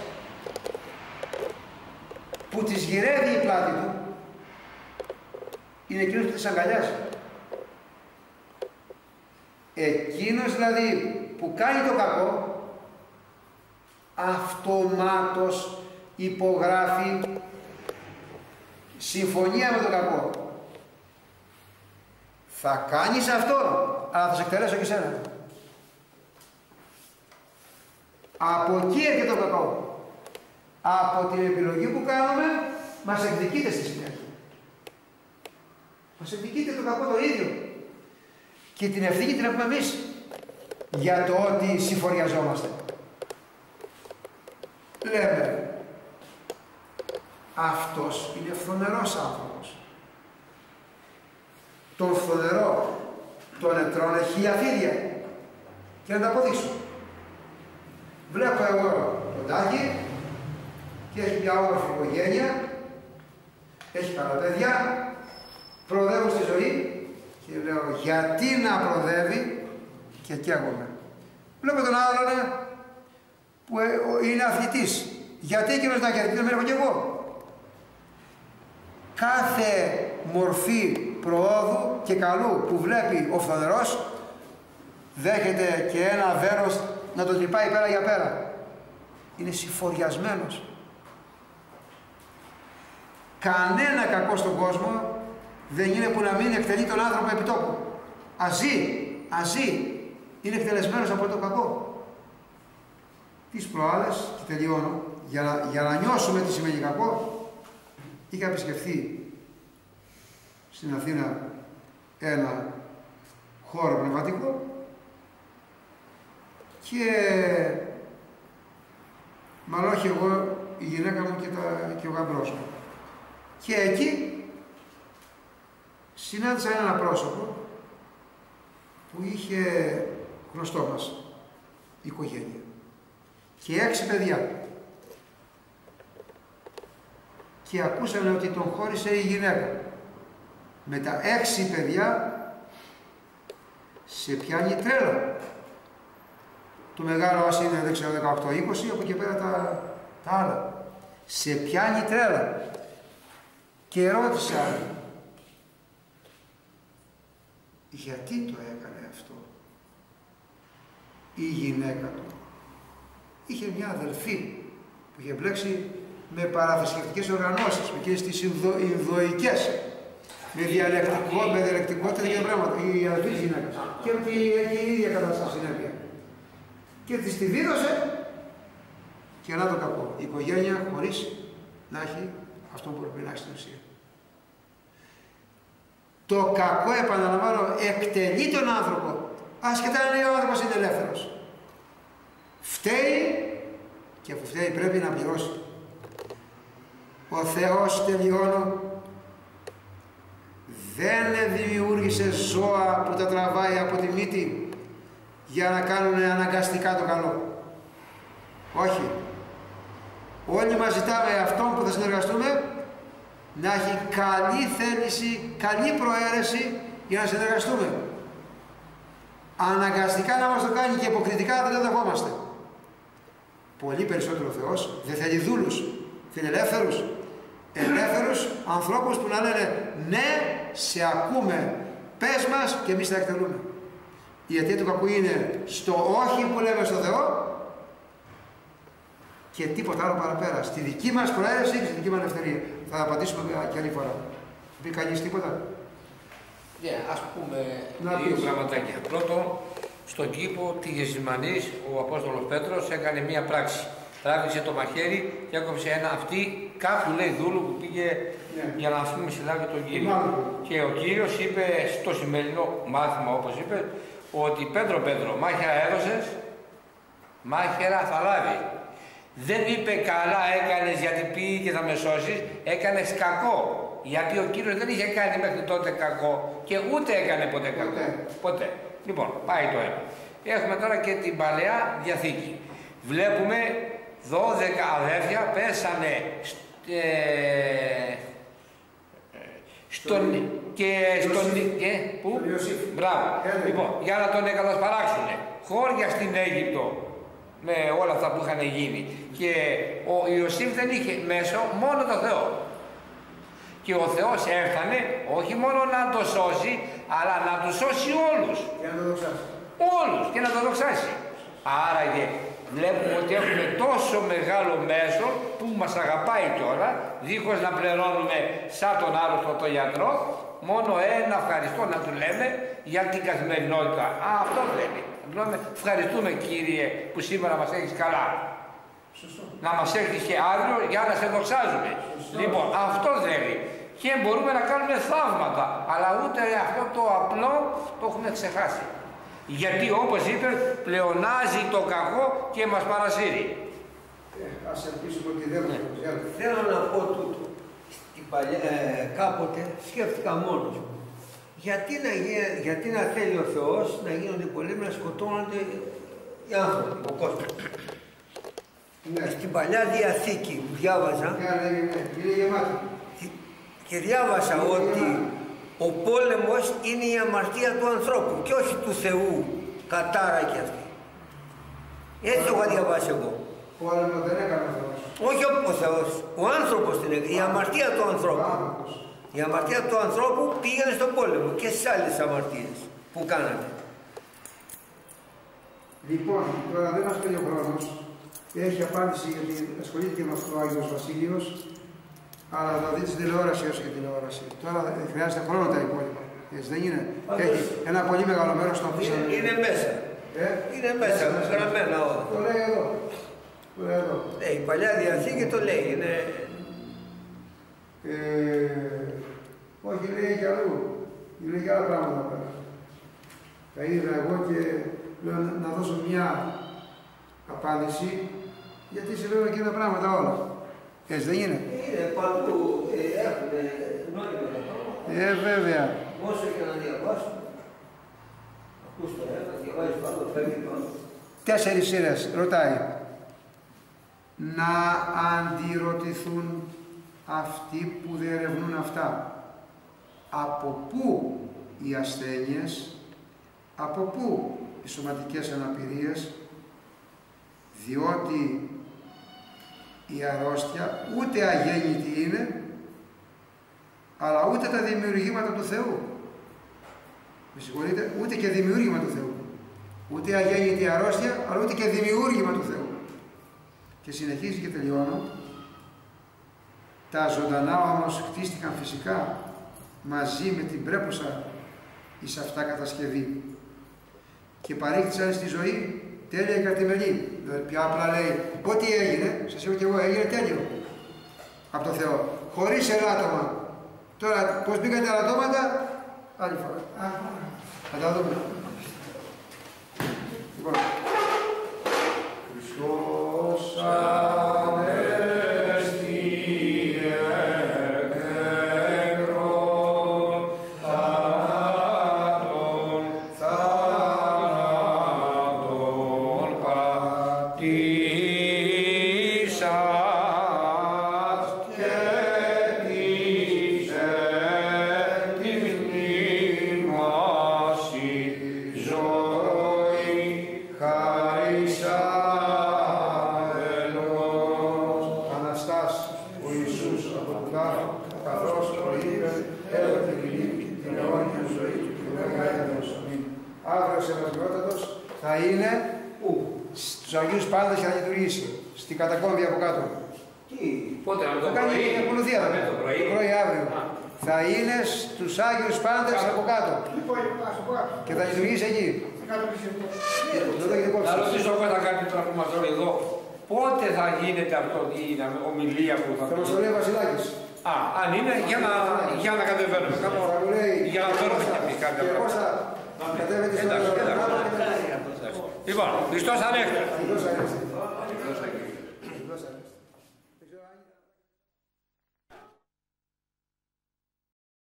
που τις γυρεύει η πλάτη του, είναι εκείνος που τις αγκαλιάζει. Εκείνος δηλαδή που κάνει το κακό, αυτομάτως υπογράφει συμφωνία με το κακό. Θα κάνεις αυτό, αλλά θα σε εκτελέσω και σένα. Από εκεί έρχεται το κακό. Από την επιλογή που κάνουμε, μας εκδικείται στη συνέχεια. Μας εκδικείται το κακό το ίδιο. Και την ευθύνη την έχουμε εμείς για το ότι συμφοριαζόμαστε. Λέμε, αυτός είναι φθονερός άνθρωπος. Τον φθονερό τον ετρώνε χίλια φίδια. Και να τα αποδείξω. Βλέπω εγώ τον Τάκη και έχει μια όμορφη οικογένεια, έχει καλά παιδιά, προοδεύω στη ζωή και λέω γιατί να προοδεύει και καίγομαι. Βλέπω τον άλλον που είναι αθλητής. Γιατί εκείνος να κερδίσει, δεν έχω κι εγώ. Κάθε μορφή προόδου και καλού που βλέπει ο φθονερός δέχεται και ένα βέρος να τον τρυπάει πέρα για πέρα. Είναι συμφοριασμένος. Κανένα κακό στον κόσμο δεν είναι που να μην εκτελεί τον άνθρωπο επί τόπου. Αζεί, αζεί, είναι εκτελεσμένος από το κακό. Τις προάλλες, και τελειώνω, για να, για να νιώσουμε τι σημαίνει κακό, είχα επισκεφθεί στην Αθήνα ένα χώρο πνευματικό και μάλλον όχι εγώ, η γυναίκα μου και, τα, και ο γαμπρός μου. Και εκεί συνάντησα ένα πρόσωπο που είχε γνωστό μας οικογένεια και έξι παιδιά. Και ακούσαμε ότι τον χώρισε η γυναίκα. Με τα έξι παιδιά σε πιάνει τρέλα. Το μεγάλο ας είναι δεν ξέρω δεκαοκτώ είκοσι, από εκεί πέρα τα, τα άλλα. Σε πιάνει τρέλα. Και ρώτησα γιατί το έκανε αυτό η γυναίκα του. Είχε μια αδελφή που είχε μπλέξει με παραθρησκευτικές οργανώσεις, με εκείνες τις Ινδοικές, με διαλεκτικό, με διαλεκτικότητα και πράγματα, η αδελφή της γυναίκας. Και ότι έχει η ίδια κατάσταση συνέπεια. Και της τη δίδωσε και να το κακό. Η οικογένεια χωρίς να έχει αυτό που πρέπει να έχει στην ουσία. Το κακό, επαναλαμβάνω, εκτελεί τον άνθρωπο, ασχετά αν ο άνθρωπος είναι ελεύθερος. Φταίει και αφού φταίει πρέπει να πληρώσει. Ο Θεός, τελειώνω, δεν δημιούργησε ζώα που τα τραβάει από τη μύτη για να κάνουν αναγκαστικά το καλό. Όχι. Όλοι μας ζητάμε αυτόν που θα συνεργαστούμε να έχει καλή θέληση, καλή προαίρεση για να συνεργαστούμε. Αναγκαστικά να μας το κάνει και υποκριτικά δεν το δεχόμαστε. Πολύ περισσότερο ο Θεός δεν θέλει δούλους, θέλει ελεύθερους. Ελεύθερους ανθρώπους που να λένε ναι, σε ακούμε, πες μας και εμείς θα εκτελούμε. Η αιτία του κακού είναι στο όχι που λέμε στον Θεό και τίποτα άλλο παραπέρα. Στη δική μας προαίρεση και στη δική μας ελευθερία. Θα απαντήσουμε και άλλη φορά. Πει κανείς τίποτα? Ναι, yeah, ας πούμε να δύο πεις. πραγματάκια. Πρώτον, στον κήπο τη Γεσημανής ο Απόστολος Πέτρος έκανε μία πράξη. Τράβηξε το μαχαίρι και έκοψε ένα αυτή κάποιου λέει δούλου που πήγε yeah. για να ας πούμε συλλάβει τον Κύριο. Yeah. Και ο Κύριος είπε στο σημερινό μάθημα, όπως είπε, ότι Πέτρο Πέτρο, μάχαιρα έδωσες, μάχαιρα θα λάβει. Δεν είπε καλά έκανες γιατί πήγε και θα με σώσεις, έκανες κακό. Γιατί ο Κύριος δεν είχε κάνει μέχρι τότε κακό και ούτε έκανε ποτέ κακό. Ποτέ. Λοιπόν, πάει το ένα. Έχουμε τώρα και την Παλαιά Διαθήκη. Βλέπουμε δώδεκα αδέρφια πέσανε ε, στον και στον και, πού? Μπράβο. Λοιπόν, για να τον εγκατασπαράξουν. Χώρια στην Αίγυπτο με όλα αυτά που είχαν γίνει. Και ο Ιωσήφ δεν είχε μέσο μόνο το Θεό. Και ο Θεός έφτανε όχι μόνο να το σώσει, αλλά να του σώσει όλους. Για να το δοξάσει. Όλους και να το δοξάσει. Άραγε βλέπουμε ότι έχουμε τόσο μεγάλο μέσο που μας αγαπάει τώρα, δίχως να πληρώνουμε σαν τον άρρωστο το γιατρό, μόνο ένα ευχαριστώ να του λέμε για την καθημερινότητα. Α, αυτό θέλει. Λέμε, ευχαριστούμε Κύριε που σήμερα μας έχεις καλά. Σωστό. Να μας έχεις και αύριο για να σε δοξάζουμε. Σωστό. Λοιπόν, αυτό θέλει. Και μπορούμε να κάνουμε θαύματα, αλλά ούτε αυτό το απλό το έχουμε ξεχάσει. Γιατί όπως είπε, πλεονάζει το κακό και μας παρασύρει. Ε, ας ελπίσουμε ότι δεν ναι. Θέλω να πω τούτο. Στην παλιά, ε, κάποτε σκέφτηκα μόνος μου. Γιατί να, γιατί να θέλει ο Θεός να γίνονται πολέμοι, να σκοτώνονται οι άνθρωποι, ο κόσμος. Ναι. Στην Παλιά Διαθήκη που διάβαζα και διάβασα είναι ότι ο πόλεμος είναι η αμαρτία του ανθρώπου και όχι του Θεού, κατάρα και αυτή. Έτσι το είχα διαβάσει εγώ. Πόλεμο δεν έκανε ο Θεός. Όχι ο Θεός, ο άνθρωπος την έκανε, η αμαρτία του ανθρώπου. Η αμαρτία του ανθρώπου πήγαινε στον πόλεμο και στις άλλες αμαρτίες που κάνατε. Λοιπόν, τώρα δεν μας παίρνει ο χρόνος. Έχει απάντηση γιατί ασχολήθηκε με αυτό ο Άγιος Βασίλειος, αλλά θα δείτε τηλεόραση όσο και τηλεόραση. Τώρα χρειάζεται χρόνο τα υπόλοιπα. Έτσι δεν είναι. Πάντως, έχει ένα πολύ μεγάλο μέρος στο αφήσαμε. Είναι, είναι μέσα. Ε? Είναι μέσα, γραμμένα όλα. Το λέει εδώ. Το λέει εδώ. Ε, η Παλιά Διαθήκη το λέει. Είναι... Ε, όχι, λέει και αλλού. Λέει και άλλα πράγματα πέρα. Τα είδα εγώ και λέω να δώσω μια απάντηση, γιατί σε λέω εκείνα πράγματα όλα. Έτσι δεν είναι. Είναι παντού, ε, έχουν νόημα τα πράγματα. Ε, βέβαια. Όσο και να διαβάσουμε, ακούς το ένα, διαβάζεις πάνω, φεύγει πάνω. Τέσσερις σειρές, ρωτάει. Να αντιρωτηθούν αυτοί που διερευνούν αυτά. Από πού οι ασθένειες, από πού οι σωματικές αναπηρίες, διότι η αρρώστια ούτε αγέννητη είναι, αλλά ούτε τα δημιουργήματα του Θεού. Με συγχωρείτε, ούτε και δημιούργημα του Θεού. Ούτε αγέννητη αρρώστια, αλλά ούτε και δημιούργημα του Θεού. Και συνεχίζει και τελειώνω. Τα ζωντανά όμως χτίστηκαν φυσικά μαζί με την πρέπουσα εις αυτά κατασκευή και παρήχθησαν στη ζωή τέλεια και καθημερινή. Δηλαδή πια απλά λέει ό,τι έγινε, σας είπα και εγώ, έγινε τέλειο από το Θεό, χωρίς ελάττωμα. Τώρα πως μπήκαν τα ελαττώματα, άλλη φορά. Θα τα δούμε. Λοιπόν, Χριστός κτίσας και κτίσε τη μνήμαση ζωή χαρισάμενος. Αναστάς ο Ιησούς από τον τάφο, καθώς προείπε, έλαβε τη λύπη, την αιώνια ζωή του και μέγα έδρος. Αύριο Σεβασμιότατος θα είναι που στους Αγίους Πάντες και θα λειτουργήσει στην κατακόμβη από κάτω. Τι, Πότε, αν το Θα κάνει πρωί, την ακολουθία θα το πρωί. το πρωί αύριο. Α. Θα είναι στους Άγιους Πάντες από κάτω και θα λειτουργήσει εκεί. Δεν το έχετε Να κόψει. ρωτήσω εγώ να κάνει τώρα που μας λέει εδώ, πότε θα γίνεται αυτό η ομιλία που θα Θα μας το λέει ο Βασιλάκης. Α, αν είναι, για να, για να κατεβαίνουμε. Θα μου λέει, Για να φέρουμε Κώστα, και εμείς κάποια και πράγματα. Κώστα, κατέβαινε στο Εντάξει, Ευρωπαϊκό εντάξει. και μετά. Λοιπόν, Χριστός Ανέχτος. Χριστός Ανέχτος.